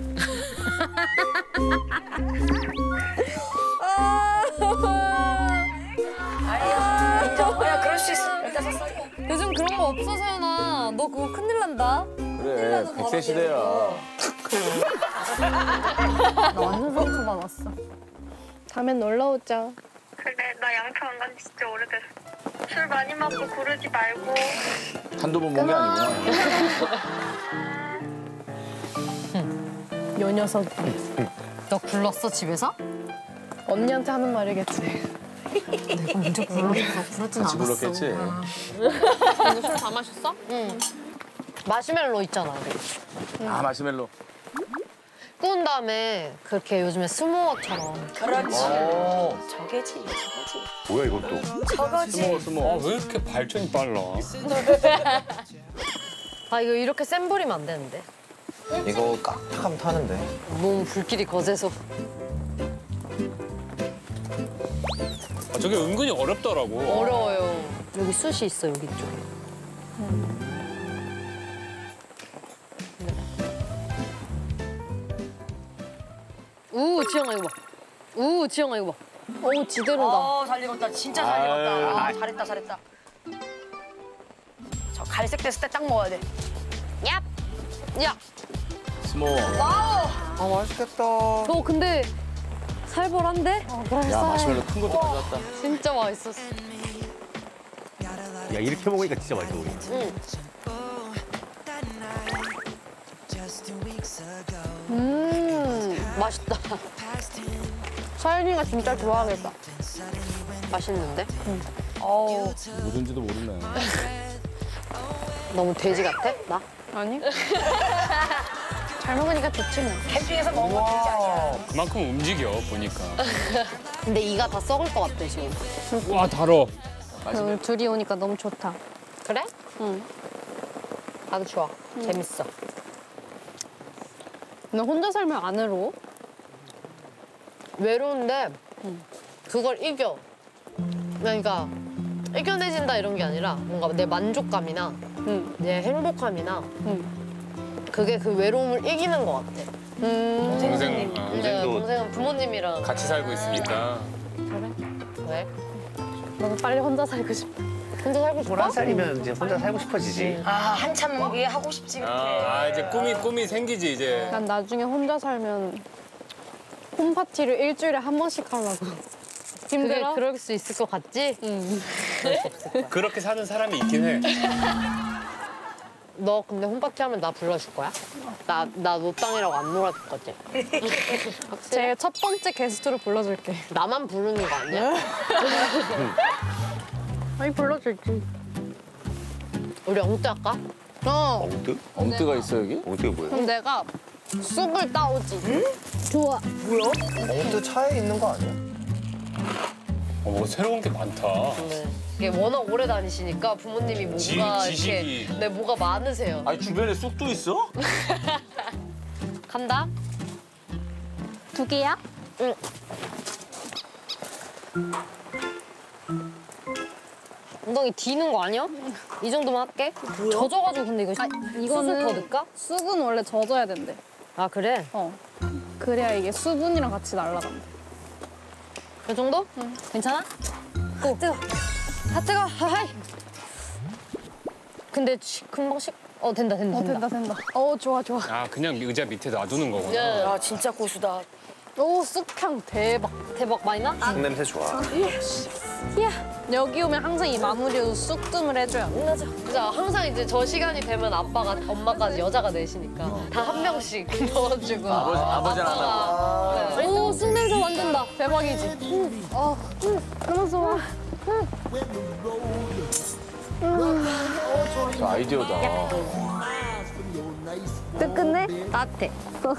인정. 야 그럴 수 있어. 15살. 요즘 그런 거 없어, 서연아. 너 그거 큰일 난다. 그래, 100세 시대야. 나 완전 상처받았어. 다음엔 놀러 오자. 그래, 나 양초 안 간 지 진짜 오래됐어. 술 많이 먹고 구르지 말고. 한두 번 본 게 아니구나. 요 녀석이. 너 굴렀어, 집에서? 언니한테 하는 말이겠지. 내가 먼저 굴렀어. 그러진 같이 않았어. 불렀겠지. 술 다 마셨어? 응. 마시멜로 있잖아, 우리. 아, 마시멜로. 구운 다음에 그렇게 요즘에 스모어처럼. 그렇지. 저게지. 저거지. 뭐야 이것도? 저거지. 스모. 아 왜 이렇게 발전이 빨라? 아, 이거 이렇게 센 불이면 안 되는데. 이거 깍딱하면 타는데. 몸 불길이 거세서. 아, 저게 은근히 어렵더라고. 어려워요. 여기 숯이 있어, 여기 쪽에. 지영아 이거 봐. 지영아 이거 봐. 지대로다. 잘 익었다. 진짜 잘 익었다. 아, 잘했다, 잘했다. 저 갈색 됐을 때 딱 먹어야 돼. 얍! 야! 스모. 와우! 아 맛있겠다. 저 근데 살벌한데? 야, 마시멜로 큰 것도 가져왔다. 진짜 맛있었어. 야 이렇게 먹으니까 진짜 맛있어 우리. 맛있다. 서연이가 진짜 좋아하겠다. 맛있는데? 어우. 뭐든지도 모르네. 너무 돼지 같아? 나? 아니? 잘 먹으니까 좋지 뭐. 캠핑에서 먹은 거 되지 아니야. 그만큼 움직여 보니까. 근데 이가 다 썩을 것 같아 지금. 와 달어. 오늘 둘이 오니까 너무 좋다. 그래? 응. 나도 좋아. 재밌어. 너 혼자 살면 안 외로워? 외로운데 그걸 이겨. 그러니까 이겨내진다 이런 게 아니라 뭔가 내 만족감이나 내 행복함이나 그게 그 외로움을 이기는 것 같아. 동생. 근데 동생은 부모님이랑 같이 살고 있으니까. 왜? 너무 빨리 혼자 살고 싶다. 혼자 살고 싶어? 11살이면 이제 혼자 살고 싶어지지. 아 한참 이게 하고 싶지 그때. 아 이제 꿈이 생기지 이제. 난 나중에 혼자 살면 홈파티를 일주일에 한 번씩 하려고. 힘들어? 그럴 수 있을 것 같지? 응. 그렇게 사는 사람이 있긴 해. 너 근데 홈파티 하면 나 불러줄 거야? 나 노땅이라고 안 놀아줄 거지? 제 첫 번째 게스트로 불러줄게. 나만 부르는 거 아니야? 아니 불러줄지. 우리 엉뜨 할까? 엉뜨? 엉뜨가 있어 여기? 엉뜨가 뭐야? 그럼 내가 쑥을 따오지. 좋아. 뭐야? 엉뜨 차에 있는 거 아니야? 뭐 새로운 게 많다. 네. 이게 워낙 오래 다니시니까 부모님이 뭐가 지식이. 이렇게 네 뭐가 많으세요. 아니 주변에 쑥도 있어? 간다. 2개야? 응. 엉덩이 디는 거 아니야? 이 정도만 할게. 젖어가지고 근데 이거 이거는 숯을 더 넣을까? 쑥은 원래 젖어야 된대. 아 그래? 그래야 이게 수분이랑 같이 날아간대. 이 정도? 응. 괜찮아? 오 뜨거. 다 뜨거. 하이. 근데 금방 된다. 된다. 좋아. 아 그냥 의자 밑에 놔두는 거구나. 예. 야 진짜 고수다. 오, 쑥향 대박. 대박 많이 나? 쑥 냄새 좋아. 이야. 여기 오면 항상 이 마무리로 쑥뜸을 해줘요. 맞아. 진짜 항상 이제 저 시간이 되면 엄마까지 여자가 넷이니까 다 한 명씩 넣어주고. 아버지 하나. 네. 오, 쑥 냄새 완전 나. 대박이지? 너무 좋아. 아이디어다. 뜨끈해? 따뜻해.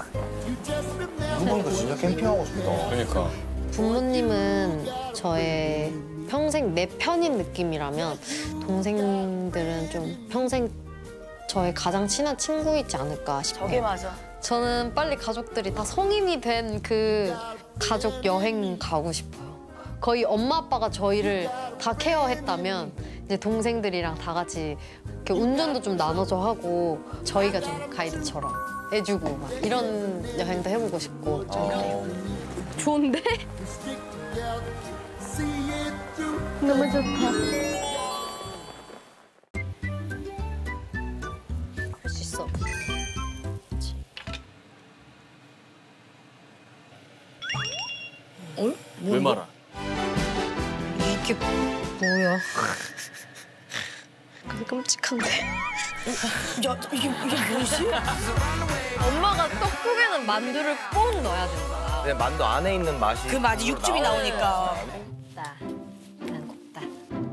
이분도 진짜 캠핑하고 싶다. 그러니까. 부모님은 저의 평생 내 편인 느낌이라면 동생들은 좀 평생 저의 가장 친한 친구이지 않을까 싶어요. 저게 맞아. 저는 빨리 가족들이 다 성인이 된 그 가족 여행 가고 싶어요. 거의 엄마 아빠가 저희를 다 케어했다면 이제 동생들이랑 다 같이 이렇게 운전도 좀 나눠서 하고 저희가 좀 가이드처럼 해주고 막 이런 여행도 해보고 싶고 좀 그래요. 좋은데? 너무 좋다. 할 수 있어. 왜 말아? 이게 뭐야? 끔찍한데. 야 이게 뭐지? 엄마가 떡국에는 만두를 꼭 넣어야 된다. 근데 만두 안에 있는 맛이 그 맛이 육즙이 나오니까. 곱다. 난 곱다.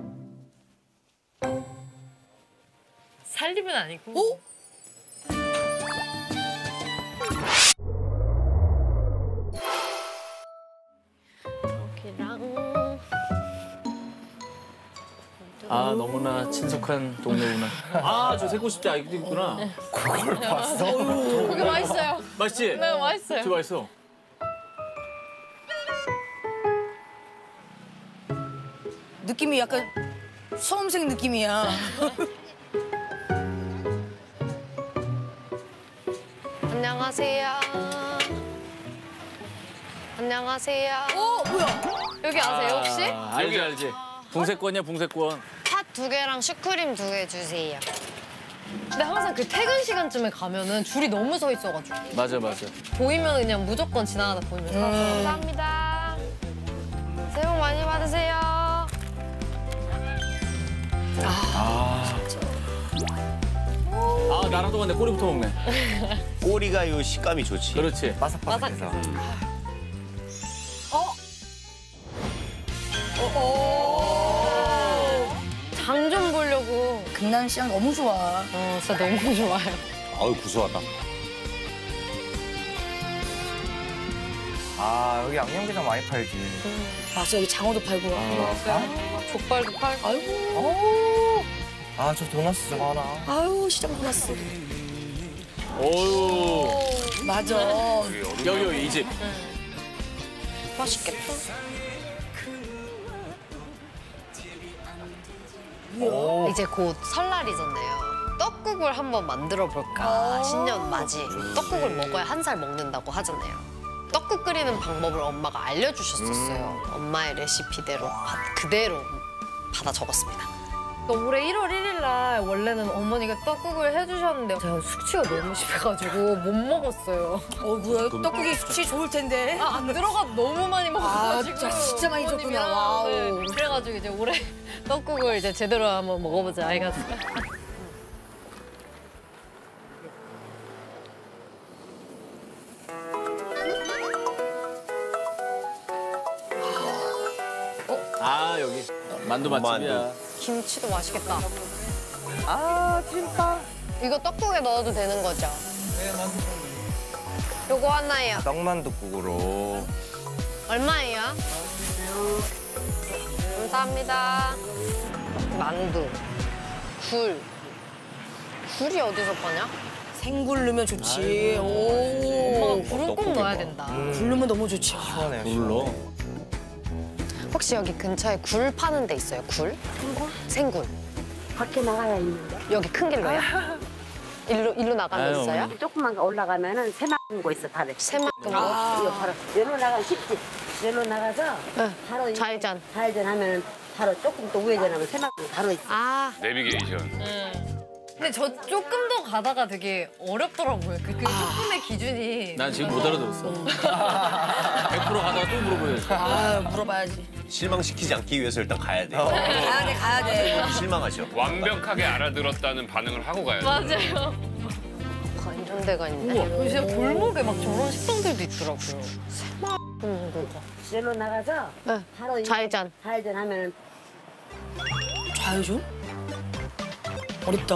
살림은 아니고. 오? 여기랑 아 너무나 친숙한 동네구나. 아 저 새꼬시대 아이도 있구나. 그걸 봤어? 그게 맛있어요. 맛있지? 네, 맛있어요. 저 맛있어. 느낌이 약간 수험생 느낌이야. 안녕하세요. 안녕하세요. 뭐야? 여기 아세요 혹시? 알지. 붕세권이야 붕세권. 팥 2개랑 슈크림 2개 주세요. 근데 항상 그 퇴근 시간쯤에 가면은 줄이 너무 서 있어가지고 맞아. 보이면 그냥 무조건 지나가다 보이면 감사합니다. 새해 복 많이 받으세요. 아 나랑 동안 내 꼬리부터 먹네. 꼬리가 요 식감이 좋지. 그렇지. 바삭바삭해서. 장 좀 보려고. 금남시장 너무 좋아. 진짜 너무 좋아요. 아유 구수하다. 아 여기 양념게장 많이 팔지. 맞아 여기 장어도 팔고. 족발도 팔고. 아이고. 아 저 도넛 저거 하나. 아유 시장 도넛. 오유. 맞아. 여기 이 집. 맛있겠다. 이제 곧 설날이잖아요. 떡국을 한번 만들어 볼까. 신년 맞이. 떡국을 먹어야 한 살 먹는다고 하잖아요. 떡국 끓이는 방법을 엄마가 알려주셨었어요. 엄마의 레시피대로 그대로 받아 적었습니다. 올해 1월 1일 날 원래는 어머니가 떡국을 해주셨는데 제가 숙취가 너무 심해가지고 못 먹었어요. 어구야 떡국이 숙취 좋을 텐데. 안 들어가 너무 많이 먹어가지고. 진짜 많이 줬구나. 어머님이랑, 와우. 네. 그래가지고 이제 올해 떡국을 이제 제대로 한번 먹어보자 해가지고. 아 여기 만두 맛집이야. 김치도 맛있겠다. 아, 찐빵. 이거 떡국에 넣어도 되는 거죠? 네, 만두. 요거 하나요. 떡만둣국으로. 얼마예요? 감사합니다. 만두, 굴. 굴이 어디서 파냐? 생굴 넣으면 좋지. 오. 엄마가 굴을 꼭 넣어야 된다. 굴 넣으면 너무 좋지. 시원해요. 불러. 혹시 여기 근처에 굴 파는 데 있어요? 굴? 생굴. 밖에 나가야 있는데. 여기 큰 길로요? 일로 나가면 아유, 있어요? 어머니. 조금만 새마은 거 있어, 바로. 새마은 거? 이거 바로. 여기로 나가면 쉽지. 여기로 나가서 네. 바로 좌회전. 좌회전 하면 바로 조금 더 우회전하면 새마은 거 바로 있어. 아. 내비게이션. 근데 저 조금 더 가다가 되게 어렵더라고요. 그 조금의 기준이. 난 지금 못 알아들었어. 100% 가다가 또 물어보여야지. 아 물어봐야지. 실망시키지 않기 위해서 일단 가야 돼. 가야 돼. 실망하죠. 완벽하게 알아들었다는 반응을 하고 가야 돼. 맞아요. 이런 데가 있네. 요새 골목에 막 저런 식당들도 있더라고요. 새마은 거가. 여기로 나가서 네. 바로 좌회전. 좌회전 하면 좌회전? 어렵다.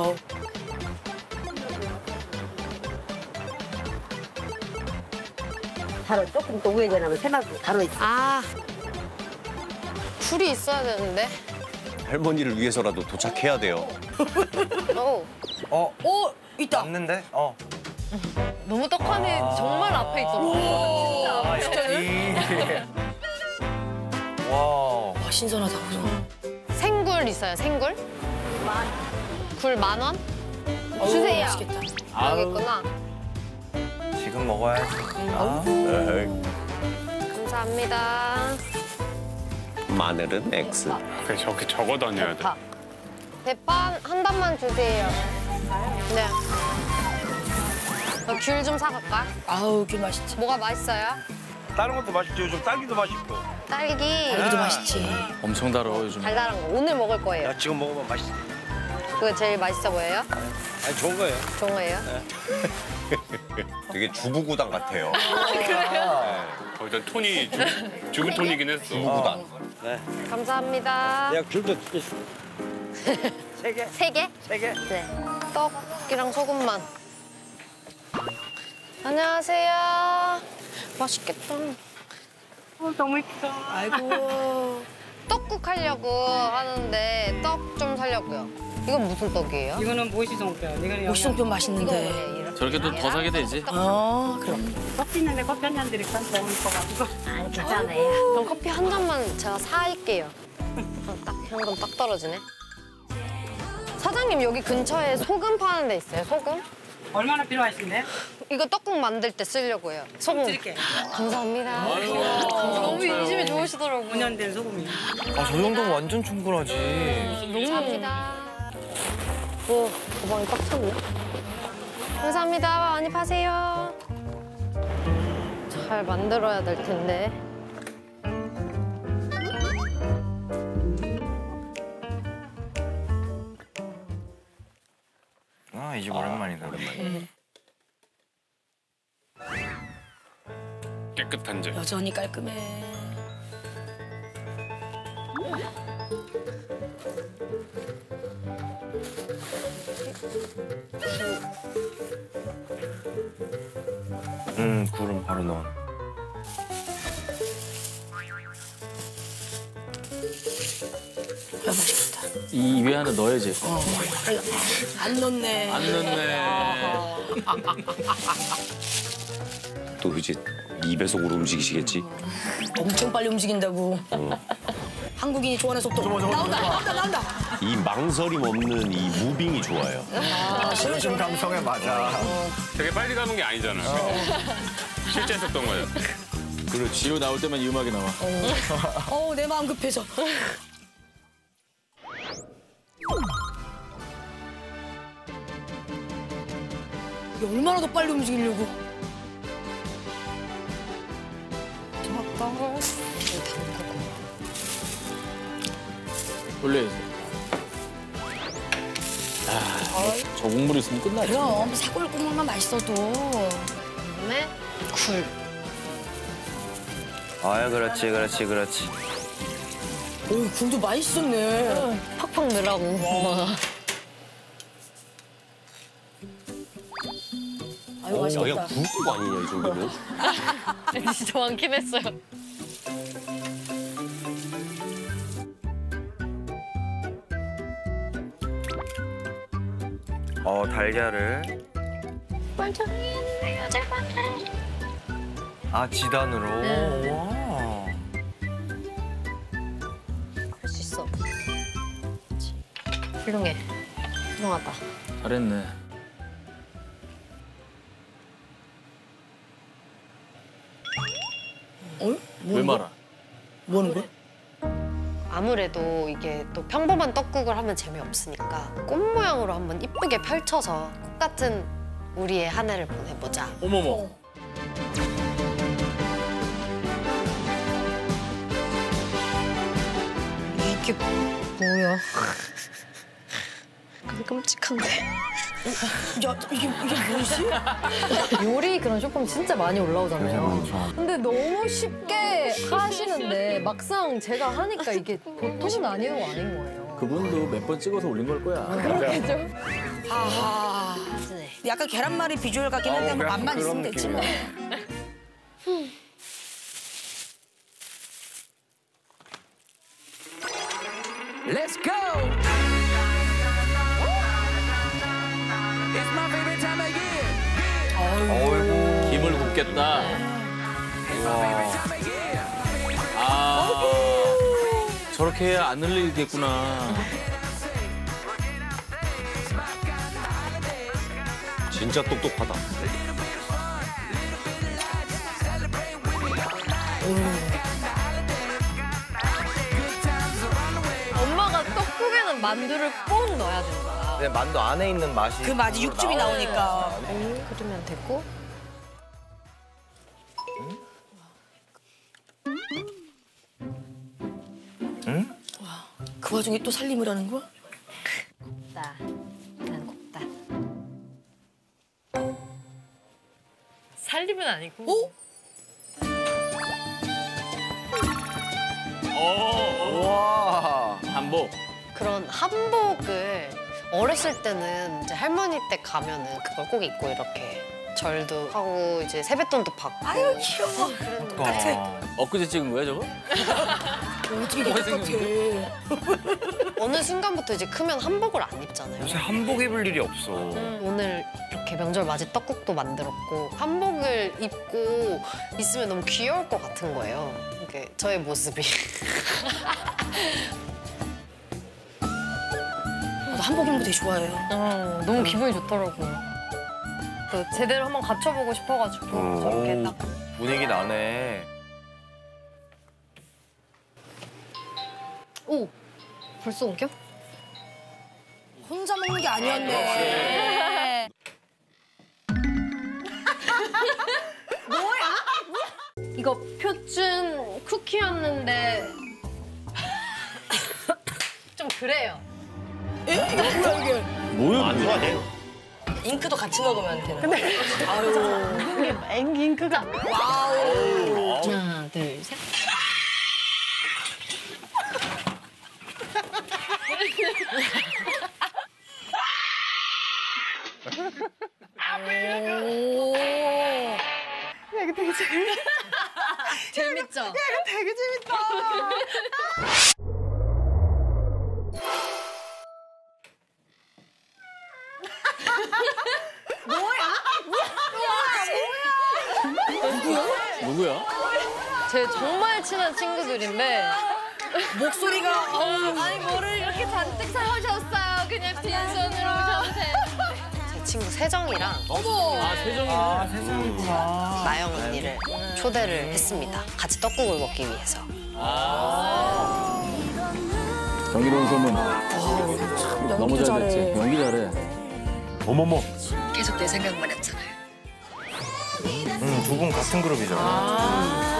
바로 조금 더 우회전하면 새마은 거 바로 있어. 아. 굴이 있어야 되는데. 할머니를 위해서라도 도착해야 돼요. 오 있다. 맞는데? 너무 떡하니 정말 앞에 있더라고요. 진짜 앞에. 와. 와 신선하다. 그죠? 생굴 있어요, 생굴? 굴 10,000원? 어우, 주세요. 맛있겠다. 여기 있구나. 지금 먹어야지. 감사합니다. 마늘은 X. 그래 저렇게 적어 다녀야 돼. 대파. 대파 한 단만 주세요. 네. 귤 좀 사갈까? 아우 귤 맛있지. 뭐가 맛있어요? 다른 것도 맛있죠. 요즘 딸기도 맛있고. 딸기. 딸기도 맛있지. 엄청 달아 요즘. 달달한 거 오늘 먹을 거예요. 야, 지금 먹으면 맛있어. 그거 제일 맛있어 보여요? 아니 좋은 거예요. 좋은 거예요? 되게 주부구단 같아요. 일단 톤이 주부 톤이긴 했어. 주부구단. 네. 감사합니다. 내가 귤도 있어. 3개. 3개? 3개. 네. 떡이랑 소금만. 안녕하세요. 맛있겠다. 너무 예쁘다. 아이고. 떡국 하려고 하는데 떡 좀 사려고요. 이건 무슨 떡이에요? 이거는 모시송편. 이거는 모시송편 맛있는데. 저렇게 또 더 사게 되지. 그럼. 커피 있는데 커피 한 잔 드릴까? 너무 예뻐가지고. 아, 괜찮아요. 그럼 커피 한 잔만 제가 사올게요. 딱 현금 딱 떨어지네. 사장님 여기 근처에 소금 파는 데 있어요? 소금? 얼마나 필요하신데? 이거 떡국 만들 때 쓰려고요. 소금 드릴게. 감사합니다. 너무 인심이 좋으시더라고요. 5년 된 소금이요. 저 정도면 완전 충분하지. 감사합니다. 오, 가방이 꽉 찼네. 감사합니다. 많이 파세요. 잘 만들어야 될 텐데. 이 집 오랜만이다. 깨끗한 집. 여전히 깔끔해. 굴은 바로 넣어. 맛있겠다. 이 입에 하나 넣어야지. 안 넣네. 안 넣네. 또 이제 2배속으로 움직이시겠지? 엄청 빨리 움직인다고. 한국인이 좋아하는 속도. 나온다. 이 망설임 없는 이 무빙이 좋아요. 요즘 감성에 맞아. 되게 빨리 가는 게 아니잖아요. 실제 했었던 거예요. 그렇지. 지우 나올 때만 이 음악이 나와. 내 마음 급해서. 이게 얼마나 더 빨리 움직이려고. 올려야지. 저 국물 있으면 끝나지. 그럼 사골 국물만 맛있어도. 그다음에 굴. 아, 그렇지. 오, 굴도 맛있었네. 팍팍 넣으라고. 아유, 여기가 맛있겠다. 굴국 아니냐 이 정도면? 진짜 많긴 했어요. 달걀을. 아, 지단으로. 와. 할 수 있어. 훌륭해. 훌륭하다. 잘했네. 왜 말아? 뭐 하는 거야? 아무래도 이게 또 평범한 떡국을 하면 재미없으니까 꽃 모양으로 한번 이쁘게 펼쳐서 꽃 같은 우리의 한 해를 보내보자. 어머머. 이게 뭐야? 끔찍한데. 야, 이게 뭐지? 요리 그런 쇼폼 진짜 많이 올라오잖아요. 근데 너무 쉽게 하시는데 막상 제가 하니까 이게 보통은 아닌 거예요. 그분도 몇 번 찍어서 올린 걸 거야. 그렇겠죠? 아하. 약간 계란말이 비주얼 같긴 한데 뭐 맛만 있으면 됐지 뭐. Let's go. It's my favorite time of year. 어이구. 김을 굽겠다. 아, 저렇게 해야 안 흘리겠구나. 진짜 똑똑하다. 엄마가 떡국에는 만두를 꼭 넣어야 된다. 근데 만두 안에 있는 맛이. 그 맛이 육즙이 나오니까. 그러면 됐고. 응? 그 와중에 또 살림을 하는 거야? 곱다. 난 곱다. 살림은 아니고. 와. 한복. 그런 한복을 어렸을 때는 이제 할머니 댁 가면은 그걸 꼭 입고 이렇게 절도 하고 이제 세뱃돈도 받고. 아유, 귀여워. 그랬는데. 엊그제 찍은 거야 저거? 어떻게 이렇게 똑같아. 어느 순간부터 이제 크면 한복을 안 입잖아요. 요새 한복 입을 일이 없어. 오늘 이렇게 명절 맞이 떡국도 만들었고 한복을 입고 있으면 너무 귀여울 것 같은 거예요. 이게 저의 모습이. 나도 한복 입는 거 되게 좋아해요. 너무 기분이 좋더라고요. 또 제대로 한번 갖춰보고 싶어가지고 저렇게 딱. 분위기 나네. 오! 벌써 옮겨? 혼자 먹는 게 아니었네. 뭐야? 이거 표준 쿠키였는데 좀 그래요. 에? 이게 뭐야 이게? 뭐야? 안 좋아해요. 잉크도 같이 먹으면 되는 거야. 이게 잉크가. 와우. 하나, 둘, 셋. 야, 이거 되게 재밌죠? 야, 이거 되게 재밌다. 누구야? 제 정말 친한 친구들인데 목소리가 아니 뭐를 이렇게 잔뜩 사오셨어요. 그냥 빈손으로 오셔도 돼. 제 친구 세정이랑 아, 세정이네. 아, 세상이구나. 나영 언니를 초대를 했습니다. 같이 떡국을 먹기 위해서. 경기도원 소문. 너무 잘 됐지. 연기 잘해. 어머머. 계속 내 생각만 했잖아요. 두 분 같은 그룹이잖아.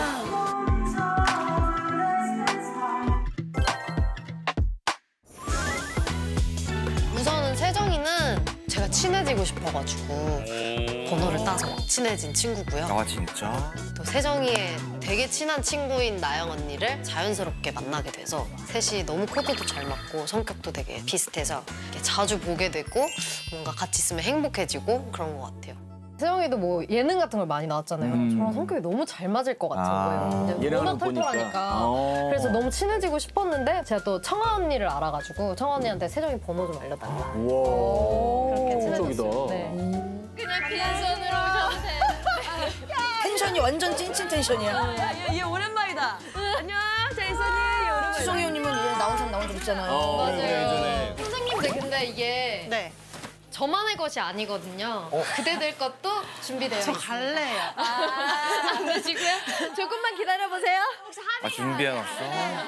우선은 세정이는 제가 친해지고 싶어가지고 번호를 따서 친해진 친구고요. 아 진짜? 또 세정이의 되게 친한 친구인 나영 언니를 자연스럽게 만나게 돼서 셋이 너무 코드도 잘 맞고 성격도 되게 비슷해서 이렇게 자주 보게 되고 뭔가 같이 있으면 행복해지고 그런 것 같아요. 세영이도 뭐 예능 같은 걸 많이 나왔잖아요. 저랑 성격이 너무 잘 맞을 것 같은 거예요. 이제 예능을 워낙 털털하니까. 그래서 너무 친해지고 싶었는데 제가 또 청아 언니를 알아가지고 청아 언니한테 세정이 번호 좀 알려달라. 우와. 그렇게 친해졌어요. 쪽이다. 네. 그냥 빈손으로 오셔도 돼. 텐션이 완전 찐찐 텐션이야. 얘 오랜만이다. 안녕, 제이슨이. 오랜만이다. 수성이 형님은 이제 나온 적 있잖아요. 맞아요. 선생님들 근데 이게 저만의 것이 아니거든요. 그대들 것도 준비되어 있어요. 저 갈래요. 안 되시고요? 조금만 기다려보세요. 아 준비해놨어?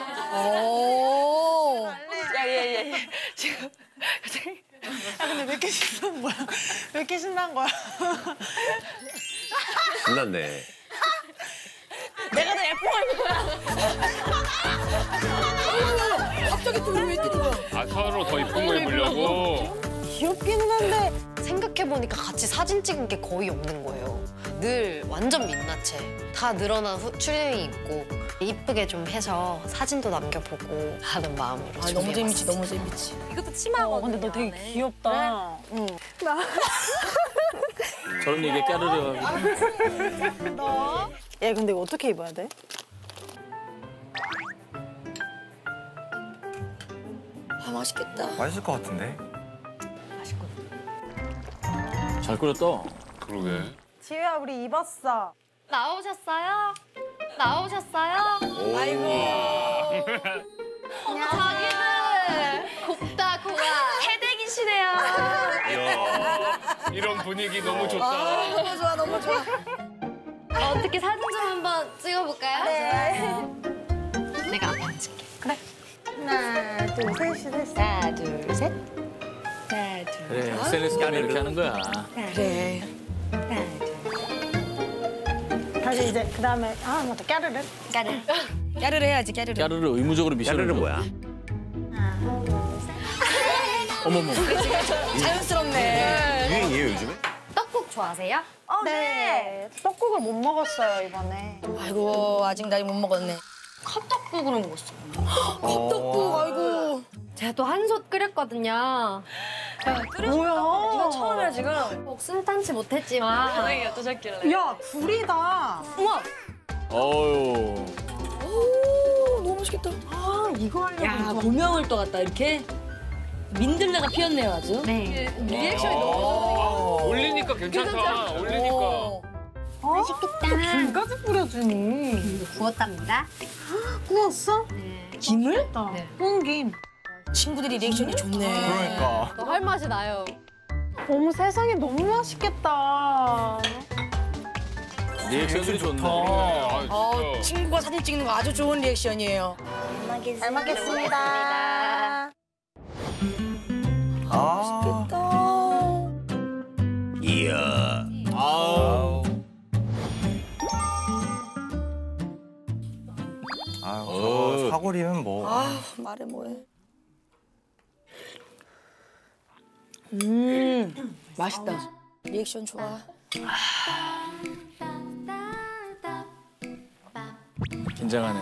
오. 야, 지금 갑자기. 야, 근데 왜 이렇게 신난 거야? 왜 이렇게 신난 거야? 신났네. 내가 더 예뻐 거야. 갑자기 또 왜 뛰는 거야? 아 서로 더 이쁜 거 입으려고. 귀엽기는 한데 생각해보니까 같이 사진 찍은 게 거의 없는 거예요. 늘 완전 민낯에 다 늘어난 추리닝 입고 이쁘게 좀 해서 사진도 남겨보고 하는 마음으로 너무 재밌지, 너무 재밌지. 이것도 치마거든. 근데 너 되게 귀엽다. 응. 저런 얘기에 까르르 하고. 너? 야, 근데 이거 어떻게 입어야 돼? 아, 맛있겠다. 맛있을 것 같은데? 잘 끓였다. 그러게. 지우야, 우리 입었어. 나오셨어요? 나오셨어요? 아이고. 자기들 곱다 고와 해대기시네요. 이야, 이런 분위기 너무 좋다. 너무 좋아, 너무 좋아. 어떻게 사진 좀 한번 찍어볼까요? 네. 내가 앞에 앉을게. 그래. 하나, 둘, 셋, 셋. 하나, 둘, 셋. 하나, 둘. 그래, SNS 때문에 이렇게 하는 거야. 그래. 다시 이제 그다음에 맞다, 까르르. 까르르 해야지, 까르르. 까르르 의무적으로 미션을 까르르 줘. 뭐야? 어머머. 자연스럽네. 유행이에요 요즘에? 떡국 좋아하세요? 네. 떡국을 못 먹었어요, 이번에. 아이고, 아직 나이 못 먹었네. 컵떡국으로 먹었어. 컵떡국, 아이고. 제가 또 한솥 끓였거든요. 뭐야? 이거 처음이야, 지금. 꼭 순탄치 못했지만. 반응이 어떠셨길래? 야, 굴이다. 우와. 어유. 오, 너무 맛있겠다. 이거 하려고. 야, 고명을 또 갖다 이렇게. 민들레가 피었네요, 아주. 네. 리액션이 너무 올리니까 괜찮다. 올리니까. 맛있겠다. 굴까지 뿌려주니. 구웠답니다. 구웠어? 김을? 네. 홍김. 친구들이 리액션이 좋네. 그러니까. 너 할 맛이 나요. 어머, 세상에 너무 맛있겠다. 리액션이 좋네. 친구가 사진 찍는 거 아주 좋은 리액션이에요. 잘 먹겠습니다. 맛있겠다. 이야. 아우. 어. 사골이면 뭐. 말해 뭐해. 맛있다. 리액션 좋아. 긴장하네.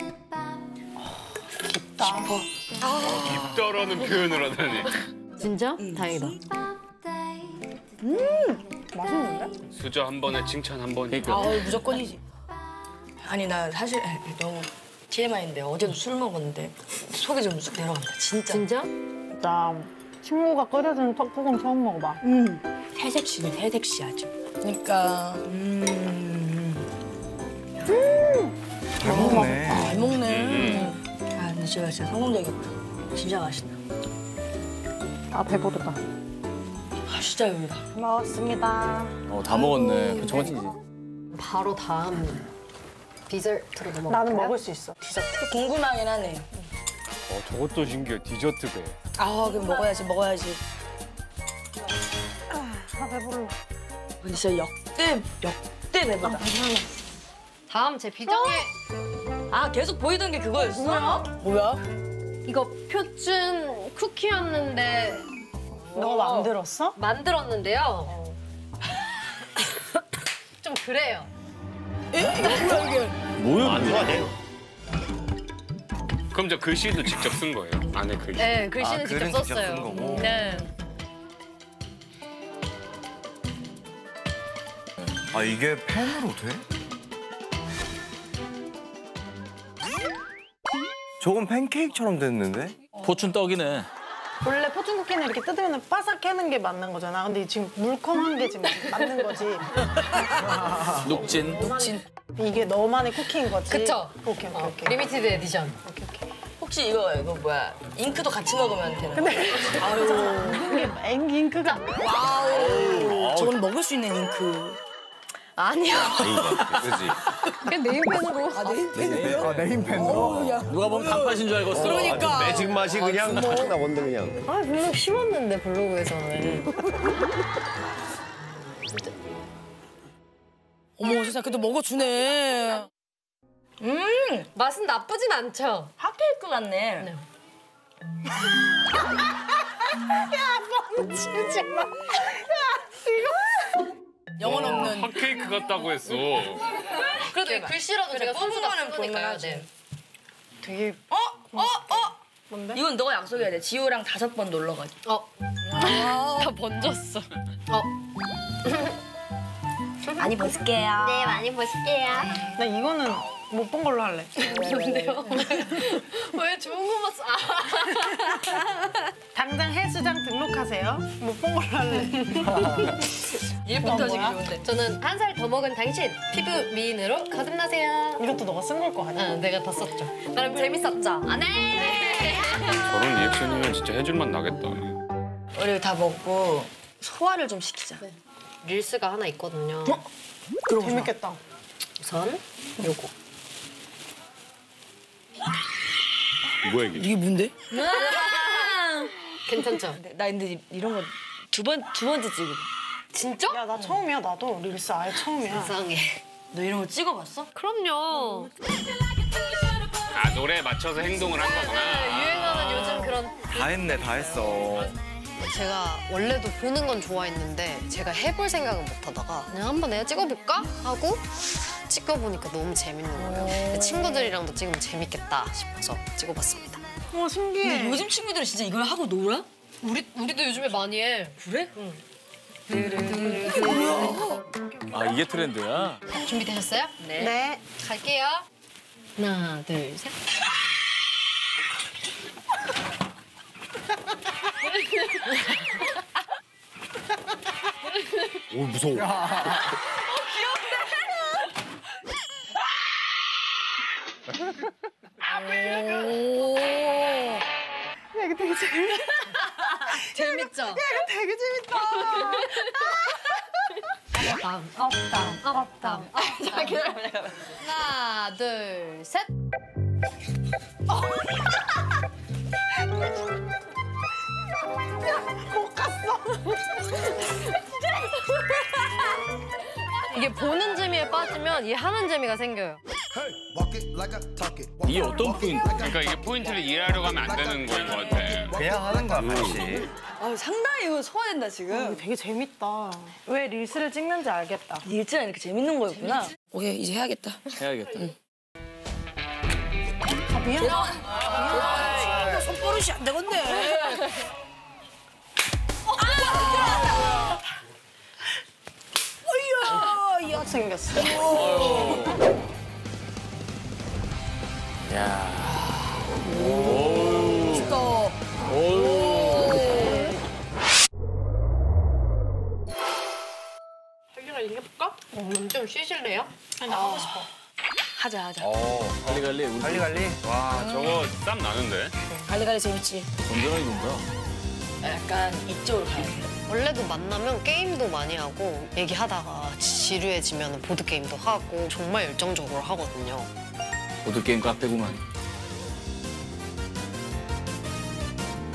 깊다라는 표현을 하다니. 진짜? 다행이다. 맛있는데? 수저 한 번에 칭찬 한 번이. 그러니까. 무조건이지. 아니, 나 사실 너무 TMI인데 어제도 술 먹었는데 속이 좀 쑥 내려간다. 진짜. 진짜? 나 친구가 끓여주는 떡국은 처음 먹어봐. 새색시네, 새색시 아주. 그러니까. 잘 먹네. 잘 먹네. 아, 근데 진짜 성공적이었다. 진짜 맛있다. 아, 배부르다. 아, 진짜 여기다. 먹었습니다. 다 먹었네. 그 정확히지. 바로 다음 디저트로 넘어갈까요? 나는 먹을 수 있어. 디저트. 궁금하긴 하네. 저것도 신기해. 디저트배. 아, 그럼 먹어야지, 먹어야지. 아, 배부르다. 근데 진짜 역대 매보다. 다음 제 비장의 아 계속 보이던 게 그거였어? 뭐야? 이거 표준 쿠키였는데 너가 만들었어? 만들었는데요. 좀 그래요. 뭐야 이게? 뭐야? 안 좋아해. 그럼 저 글씨도 직접 쓴 거예요? 안에 글씨? 네, 글씨는 아, 직접 글은 직접 썼어요. 쓴 거고. 네. 아 이게 펜으로 돼? 저건 팬케이크처럼 됐는데? 포춘 떡이네. 원래 포춘 쿠키는 이렇게 뜯으면 바삭해는 게 맞는 거잖아. 근데 지금 물컹한 게 지금 맞는 거지. 녹진. 이게 너만의 쿠키인 거지. 그쵸? 오케이. 리미티드 에디션. 혹시 이거 뭐야? 잉크도 같이 먹으면 되는 거야? 근데 아유, 이게 잉크가 와우. 저건 먹을 수 있는 잉크. 아니요. 그지? 그냥 네임펜으로. 네임펜으로. 누가 보면 단팥인 줄 알겠어. 그러니까. 매직 맛이 그냥 탁 나온다 그냥. 아, 블로그 심었는데, 블로그에서는. 어머 세상 그래도 먹어주네. 맛은 나쁘진 않죠? 핫케이크 같네. 멈추지 마. 영혼 없는. 핫케이크 같다고 했어. 그래도 이 글씨라도 제가 손수다 뻔뻔하면 쓰니까요. 보여야지. 네. 되게 뭔데? 이건 너가 약속해야 돼. 지호랑 5번 놀러 가지. 다 번졌어. 많이 벗을게요. 네, 많이 보실게요. 나 이거는 못 본 걸로 할래. 뭔데요? 왜 좋은 것만 써? 당장 헬스장 등록하세요. 못 본 걸로 할래. 일부터 하시기 뭐야? 좋은데. 저는 한 살 더 먹은 당신 피부 미인으로 거듭나세요. 이것도 너가 쓴 걸 거 아니야? 응, 내가 다 썼죠. 나름 재밌었죠? 안 해! 저런 리액션이면 진짜 해줄만 나겠다. 우리 다 먹고 소화를 좀 시키자. 릴스가 하나 있거든요. 재밌겠다. 우선 요거. 뭐야 이게? 이게 뭔데? 괜찮죠? 나 근데 이런 거 두 번째 찍어. 진짜? 야, 나 처음이야, 나도. 릴스 아예 처음이야. 세상에. 너 이런 거 찍어봤어? 그럼요. 아 노래에 맞춰서 행동을 한 거구나. 유행하는 요즘 그런. 다 했네, 다 했어. 제가 원래도 보는 건 좋아했는데 제가 해볼 생각은 못 하다가 그냥 한번 내가 찍어볼까? 하고 찍어보니까 너무 재밌는 거예요. 근데 친구들이랑도 찍으면 재밌겠다 싶어서 찍어봤습니다. 와, 신기해. 근데 요즘 친구들은 진짜 이걸 하고 놀아? 우리도 요즘에 많이 해. 그래? 응. 아 이게 트렌드야? 준비되셨어요? 네. 갈게요. 하나, 둘, 셋. 오 무서워. 야, 이거 되게 재밌다. 재밌죠? 야, 이거 되게 재밌다. 다음, 다음. 하나, 둘, 셋. 못 갔어. 이게 보는 재미에 빠지면 이 하는 재미가 생겨요. 이게 어떤 포인트? 그러니까 이게 포인트를 이해하려고 하면 안 되는 거인 것 같아. 그냥 하는 거야, 같이. 상당히 이거 소화된다 지금. 이거 되게 재밌다. 왜 릴스를 찍는지 알겠다. 일지가 이렇게 재밌는 거였구나. 오케이 이제 해야겠다. 해야겠다. 아, 미안. 손버릇이 안 되겠네. 이거 생겼어. 야. 멋있다. 자기가 이겨볼까? 좀 쉬실래요? 아니, 나 하고 싶어. 하자. 갈리갈리 우리 갈리갈리. 와 저거 땀 나는데? 갈리갈리 재밌지. 건전하게 논다. 약간 이쪽으로 가야 돼. 원래도 만나면 게임도 많이 하고 얘기하다가 지루해지면 보드게임도 하고 정말 열정적으로 하거든요. 보드게임 카페구만.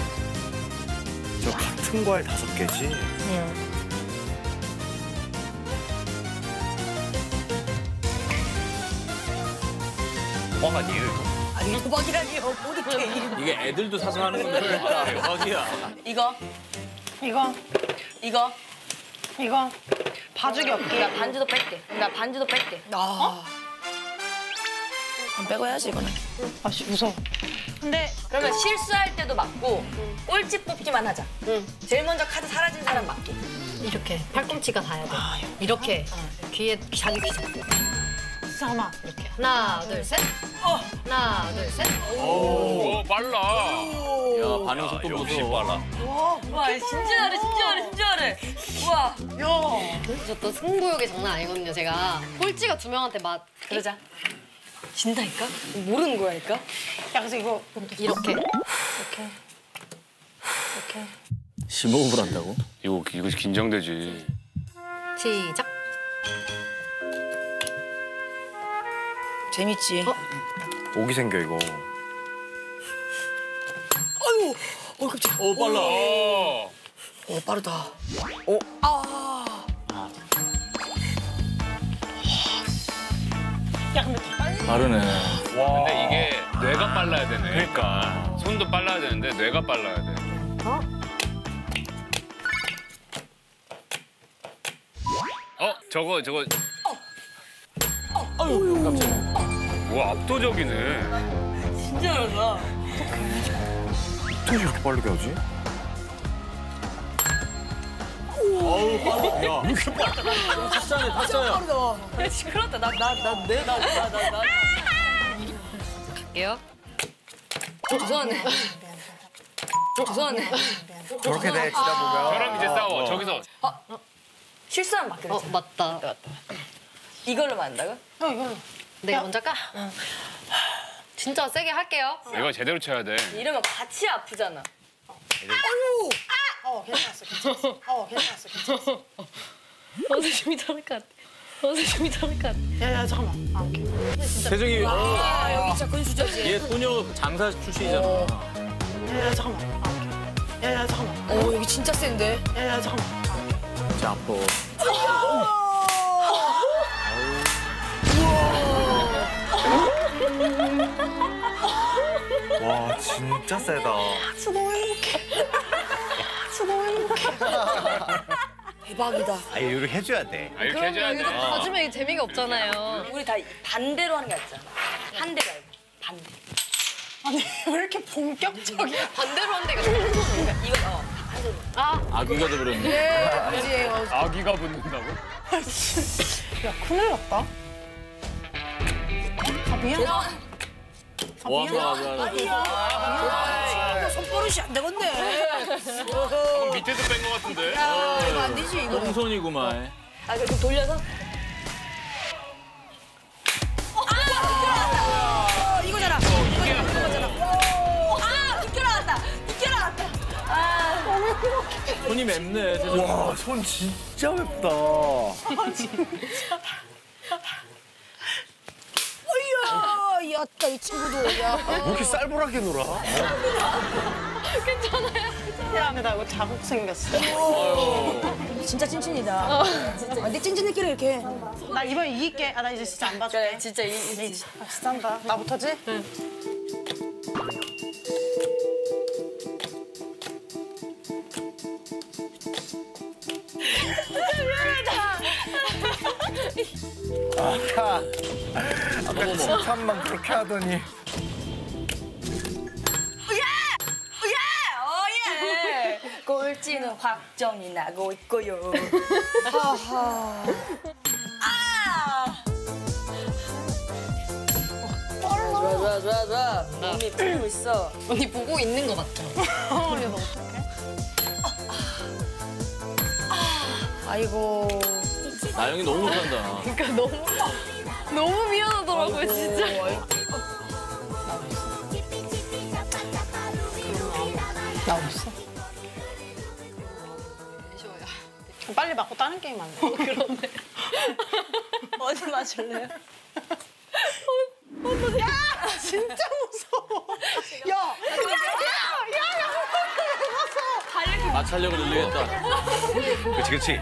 저 같은 과일 5개지? 도박 아니에요 이거? 아니 도박이라니요. 모든 게임. 이게 애들도 사서 하는 건데 대박이야. 이거. 봐주기 없게. 나 반지도 뺄게. 안 빼고 해야지 이거는. 아씨 무서워. 근데 그러면 실수할 때도 맞고 꼴찌 뽑기만 하자. 제일 먼저 카드 사라진 사람 맞기. 이렇게 팔꿈치가 닿아야 돼. 이렇게 귀에 자기 귀 잡고. 잠깐만. 이렇게 하나 둘 셋. 하나 둘 셋. 오, 빨라. 야 반응 속도 역시 보소. 빨라. 와 진짜 잘해. 우와. 저 또 승부욕이 장난 아니거든요. 제가 꼴찌가 2명한테 그러자. 진다니까? 모르는 거야니까? 야 그래서 이거 이렇게. 15분을 한다고? 이거 긴장되지. 시작. 재밌지. 오기 생겨 이거. 아유. 깜짝. 오 빨라. 오 빠르다. 야 근데 더 빨리. 빠르네. 근데 이게 뇌가 빨라야 되네. 그러니까 손도 빨라야 되는데 뇌가 빨라야 돼. 저거. 아유 깜짝이야. 와 압도적이네. 진짜 잘한다. 어떻게 이렇게 빠르게 하지? 어우 빨라. 야 이렇게 빨라. 타짜야. 야 시끄럽다. 나. 갈게요. 죄송하네. 저렇게 돼 진짜 보면. 저랑 이제 싸워. 저기서 실수하면 맞기로 했잖아. 맞다. 이걸로 만다고? 이걸로. 내가 먼저 할까? 진짜 세게 할게요. 이거 제대로 쳐야 돼. 이러면 같이 아프잖아. 괜찮았어. 선생님이 저럴 것 같아. 야야 잠깐만. 세정이. 여기 진짜 근수저지. 얘 소녀 장사 출신이잖아. 야야 잠깐만. 여기 진짜 센데. 야야 잠깐만. 진짜 아파. 와 진짜 세다. 진짜 너무 행복해. 대박이다. 아 이렇게 해줘야 돼. 이렇게 해줘야 돼. 봐주면 재미가 없잖아요. 우리 다 반대로 하는 게 낫잖아. 한 대 말고 반대. 아니 왜 이렇게 본격적이야? 반대로 한 데가. 이거 한 손으로. 아기가 돼버렸네. 그지. 아기가 붙는다고? 야 큰일 났다. 미안. 와 좋아. 손버릇이 안 되겠네. 그럼 밑에서 뺀 것 같은데. 이거 안 되지 이거. 똥손이구만. 그럼 돌려서. 이거잖아. 비껴나갔다. 손이 맵네. 세정이. 와 손 진짜 맵다. 야따 이 친구도 야. 왜 이렇게 쌀벌하게 놀아? 야 근데 나 이거 자국 생겼어. 진짜 찐친이다. 내 찐친들끼리 이렇게. 나 이번 이길게. 나 이제 진짜 안 봐줄게. 그래 진짜 진짜 한다. 나부터지? 응. 아까 칭찬만 그렇게 하더니. 오예. 꼴찌는 확정이 나고 있고요. 하하. 좋아. 몸이 풀리고 있어. 언니 보고 있는 거 맞죠? 언니 너 어떡해? 아이고. 나영이 너무 못한다. 그러니까 너무 미안하더라고요 진짜. 나 없어. 빨리 맞고 다른 게임 안 돼. 그러네. 어디 맞을래요? 야 진짜 무서워. 야. 마찰력을 늘리겠다. 그치.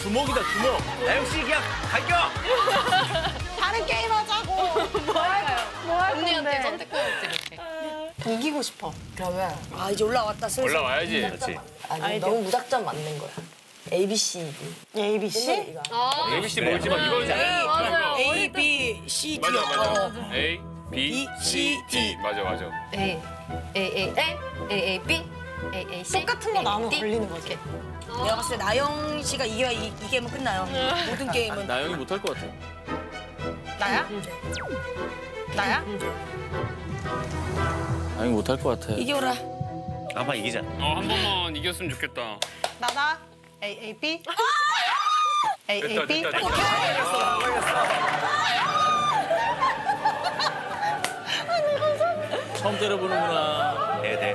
주먹이다 주먹. 나영 씨 그냥 갈겨. 다른 게임 하자고. 뭐 할 언니한테 건데? 선택권을 드릴게. 이기고 싶어. 그러면 아 이제 올라왔다 슬슬. 올라와야지. 그렇지. 아니 너무 무작정 맞는 거야. A, B, C, D. A, B, C? ABC 멀지 마. 이거지. A, B, C, D. 맞아 맞아. A, B, C, D. 맞아 맞아. A A B A C. 똑같은 거 나오면 D. 걸리는 거지. 내가 봤을 때 나영 씨가 이겨야 이 게임은 끝나요. 모든 게임은. 나영이 못할 것 같아. 나야? 나야? 나영이 못할 것 같아. 이겨라. 아빠 이기자. 한 번만 이겼으면 좋겠다. 나다. A, A, B. A, A, B. 됐다. 처음 때려보는구나. 네.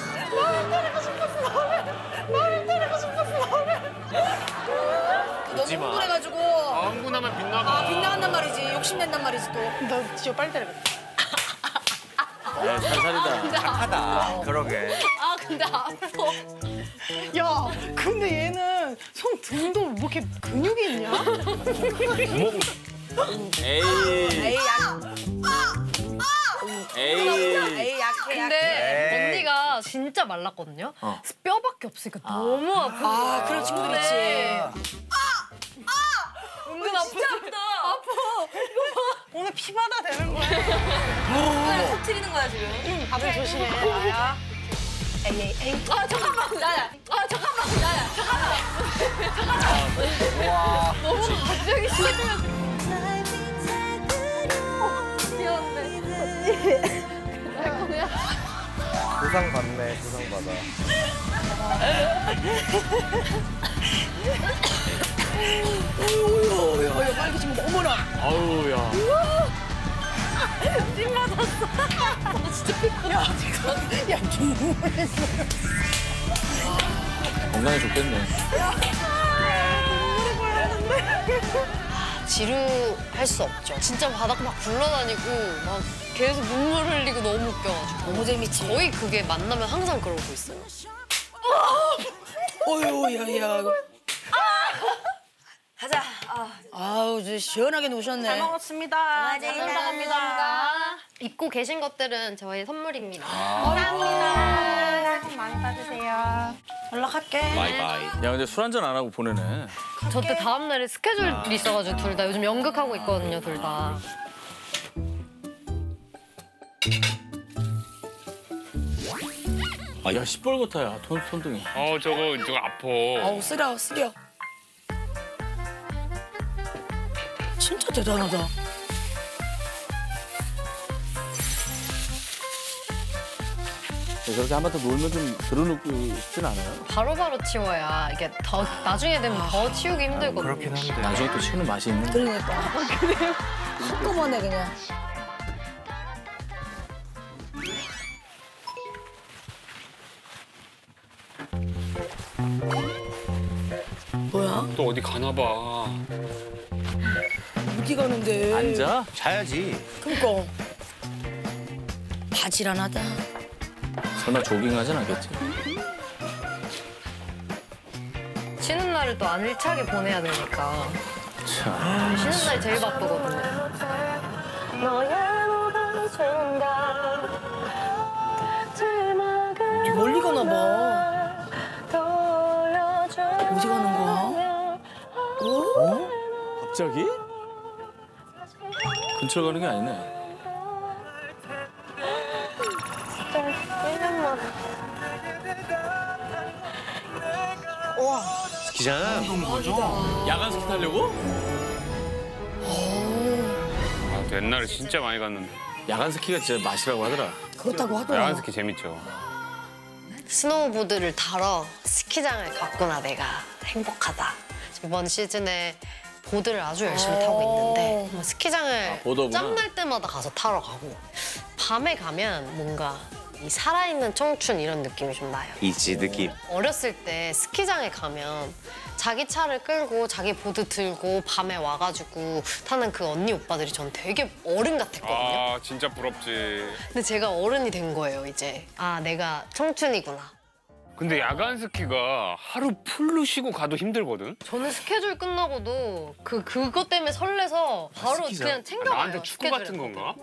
너무 흥분해가지고. 흥분하면 빗나가. 빗나간단 말이지. 욕심낸단 말이지 또. 너 진짜 빨리 때려야겠다. 야, 살살이다. 착하다. 그러게. 아 근데 아파. 야, 근데 얘는 손 등도 뭐 이렇게 근육이 있냐? 에이. 에이, 약. 에이. 에이, 약해, 근데 약해. 언니가 진짜 말랐거든요. 그래서 뼈밖에 없으니까 너무 아픈 거야. 아, 그런 친구들 있지. 은근 아프다. 아파. 오늘 피바다 되는 거야. 속 튀기는 거야 지금. 다들 조심해. 나야. 에이, 에이, 에이. 아 잠깐만 나야. 아 잠깐만 나야. 잠깐만. 와. 너무 갑자기 시작하면. 귀여운데. 보상 받네. 보상 받아. 어휴, 빨개지면 어머나. 아우 야. 찜 맞았어. 진짜 피곤해. 야, 눈물했어. 건강에 좋겠네. 눈물이 보였는데. 지루할 수 없죠. 진짜 바닥 막 굴러다니고 막 계속 눈물 흘리고 너무 웃겨가지고. 너무 재밌지. 거의 그게 만나면 항상 그러고 있어요. 어휴, 야. 가자. 아우, 이제 시원하게 노셨네. 잘 먹었습니다. 감사합니다. 입고 계신 것들은 저의 선물입니다. 감사합니다. 새해 복 많이 받으세요. 연락할게. 바이바이. 야 근데 술 한잔 안 하고 보내네. 저 때 다음 날에 스케줄이 있어가지고 둘 다 요즘 연극하고 있거든요, 둘 다. 야 시뻘겋다 야 손등이. 저거 아파. 아우, 쓰려. 진짜 대단하다. 저렇게 한 번 더 놀면 좀 들어눕고 싶진 않아요? 바로바로 치워야 이게 더 나중에 되면 더 치우기 힘들거든요. 그렇긴 한데. 나중에 또 치우는 맛이 있는데. 그러니까. 그래요? 한꺼번에 그냥. 뭐야? 또 어디 가나 봐. 어디 가는데? 앉아? 자야지. 그니까. 바지런하다. 설마 조깅하진 않겠지? 쉬는 날을 또 알차게 보내야 되니까. 참. 쉬는 날이 제일 바쁘거든요. 멀리 가나 봐. 어디 가는 거야? 갑자기? 근처 가는 게 아니네. 우와. 스키장. 야간 스키 타려고? 옛날에 진짜 많이 갔는데. 야간 스키가 진짜 맛이라고 하더라. 그렇다고 하더라. 야간 스키 재밌죠. 스노우보드를 타러 스키장을 갔구나 내가. 행복하다. 이번 시즌에 보드를 아주 열심히 타고 있는데 스키장을 보드구나. 짬날 때마다 가서 타러 가고 밤에 가면 뭔가 이 살아있는 청춘 이런 느낌이 좀 나요. 있지 느낌. 어렸을 때 스키장에 가면 자기 차를 끌고 자기 보드 들고 밤에 와가지고 타는 그 언니 오빠들이 전 되게 어른 같았거든요. 진짜 부럽지. 근데 제가 어른이 된 거예요 이제. 아 내가 청춘이구나. 근데 야간 스키가 하루 풀로 쉬고 가도 힘들거든? 저는 스케줄 끝나고도 그것 때문에 설레서 바로 그냥 챙겨가요. 나한테 축구 같은 건가?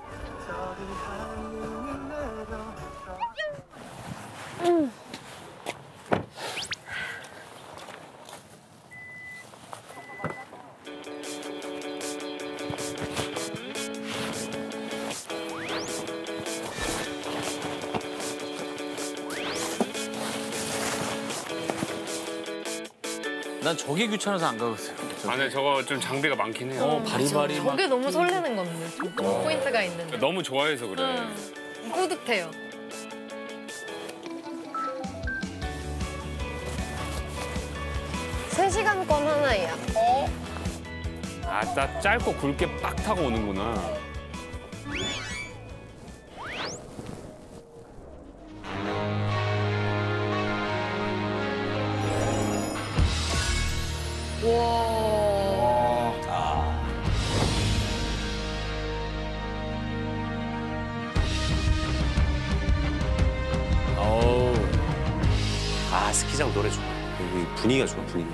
난 저게 귀찮아서 안 가겠어요. 아, 근데 저거 좀 장비가 많긴 해요. 바리바리 막. 저게 너무 설레는 건데. 포인트가 있는데. 너무 좋아해서 그래. 뿌듯해요. 세 시간권 하나야. 아, 나 짧고 굵게 빡 타고 오는구나. 아, 스키장 노래 좋아. 여기 분위기가 좋아, 분위기.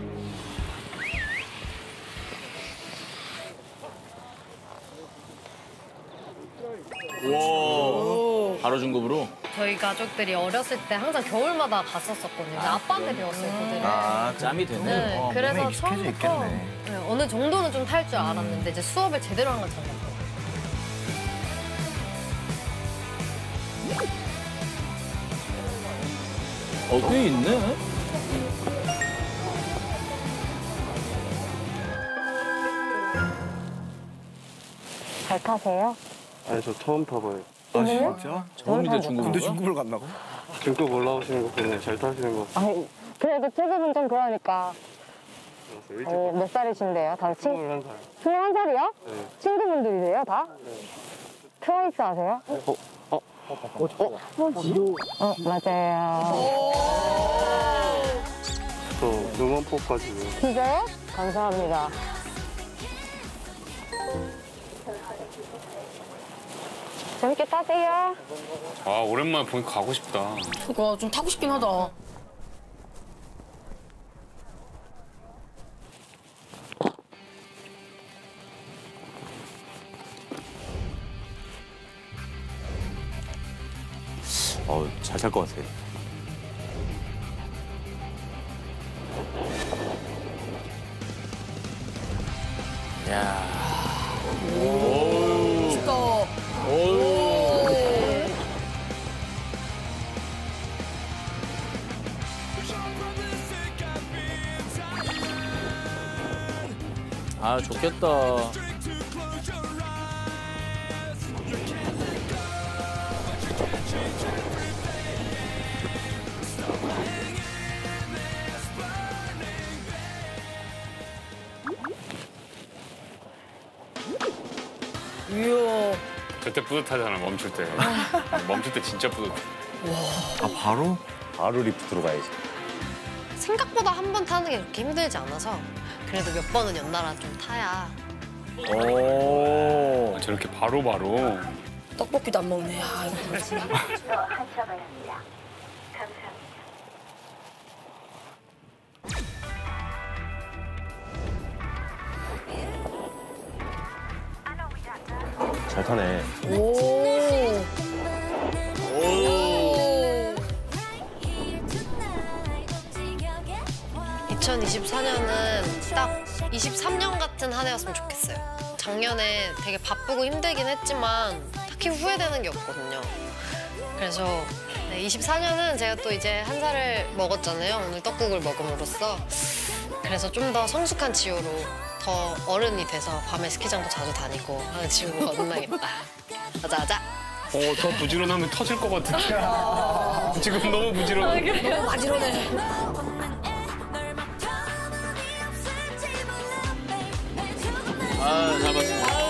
와. 바로 중급으로? 저희 가족들이 어렸을 때 항상 겨울마다 갔었었거든요. 아빠한테 배웠어요, 그들을. 아, 짬이 됐네. 네, 그래서 처음부터 네, 어느 정도는 좀 탈 줄 알았는데 이제 수업을 제대로 한 건 잘 못해요. 꽤 있네. 잘 타세요? 아니 저 처음 타봐요. 아 진짜? 처음인데 중급. 근데 중급을 갔나고? 중급 올라오시는 거 보면 잘 타시는 거. 아니 그래도 체급은 좀 그러니까. 몇 살이신데요? 다 21살. 21살이요? 네. 친구분들이세요 다? 트와이스 아세요? 맞아요. 저 응원법까지요. 진짜요? 감사합니다. 재밌게 타세요. 아, 오랜만에 보니까 가고 싶다. 그거 좀 타고 싶긴 하다. 잘 탈 것 같아. 야. 오. 멋있다. 오. 아, 좋겠다. 이야. 저때 뿌듯하잖아, 멈출 때. 멈출 때 진짜 뿌듯해. 아, 바로? 바로 리프트로 가야지. 생각보다 한 번 타는 게 그렇게 힘들지 않아서 그래도 몇 번은 연달아 좀 타야. 오. 저렇게 바로바로. 떡볶이도 안 먹네. 아, 이거. 잘 타네. 오. 2024년은 딱 23년 같은 한 해였으면 좋겠어요. 작년에 되게 바쁘고 힘들긴 했지만 딱히 후회되는 게 없거든요. 그래서 24년은 제가 또 이제 한 살을 먹었잖아요. 오늘 떡국을 먹음으로써. 그래서 좀 더 성숙한 지효로 더 어른이 돼서 밤에 스키장도 자주 다니고 하는 친구가 만나겠다. 가자. 더 부지런하면 터질 것 같은데. 지금 너무 부지런해. 너무 바지런해. 아, 잘 봤습니다.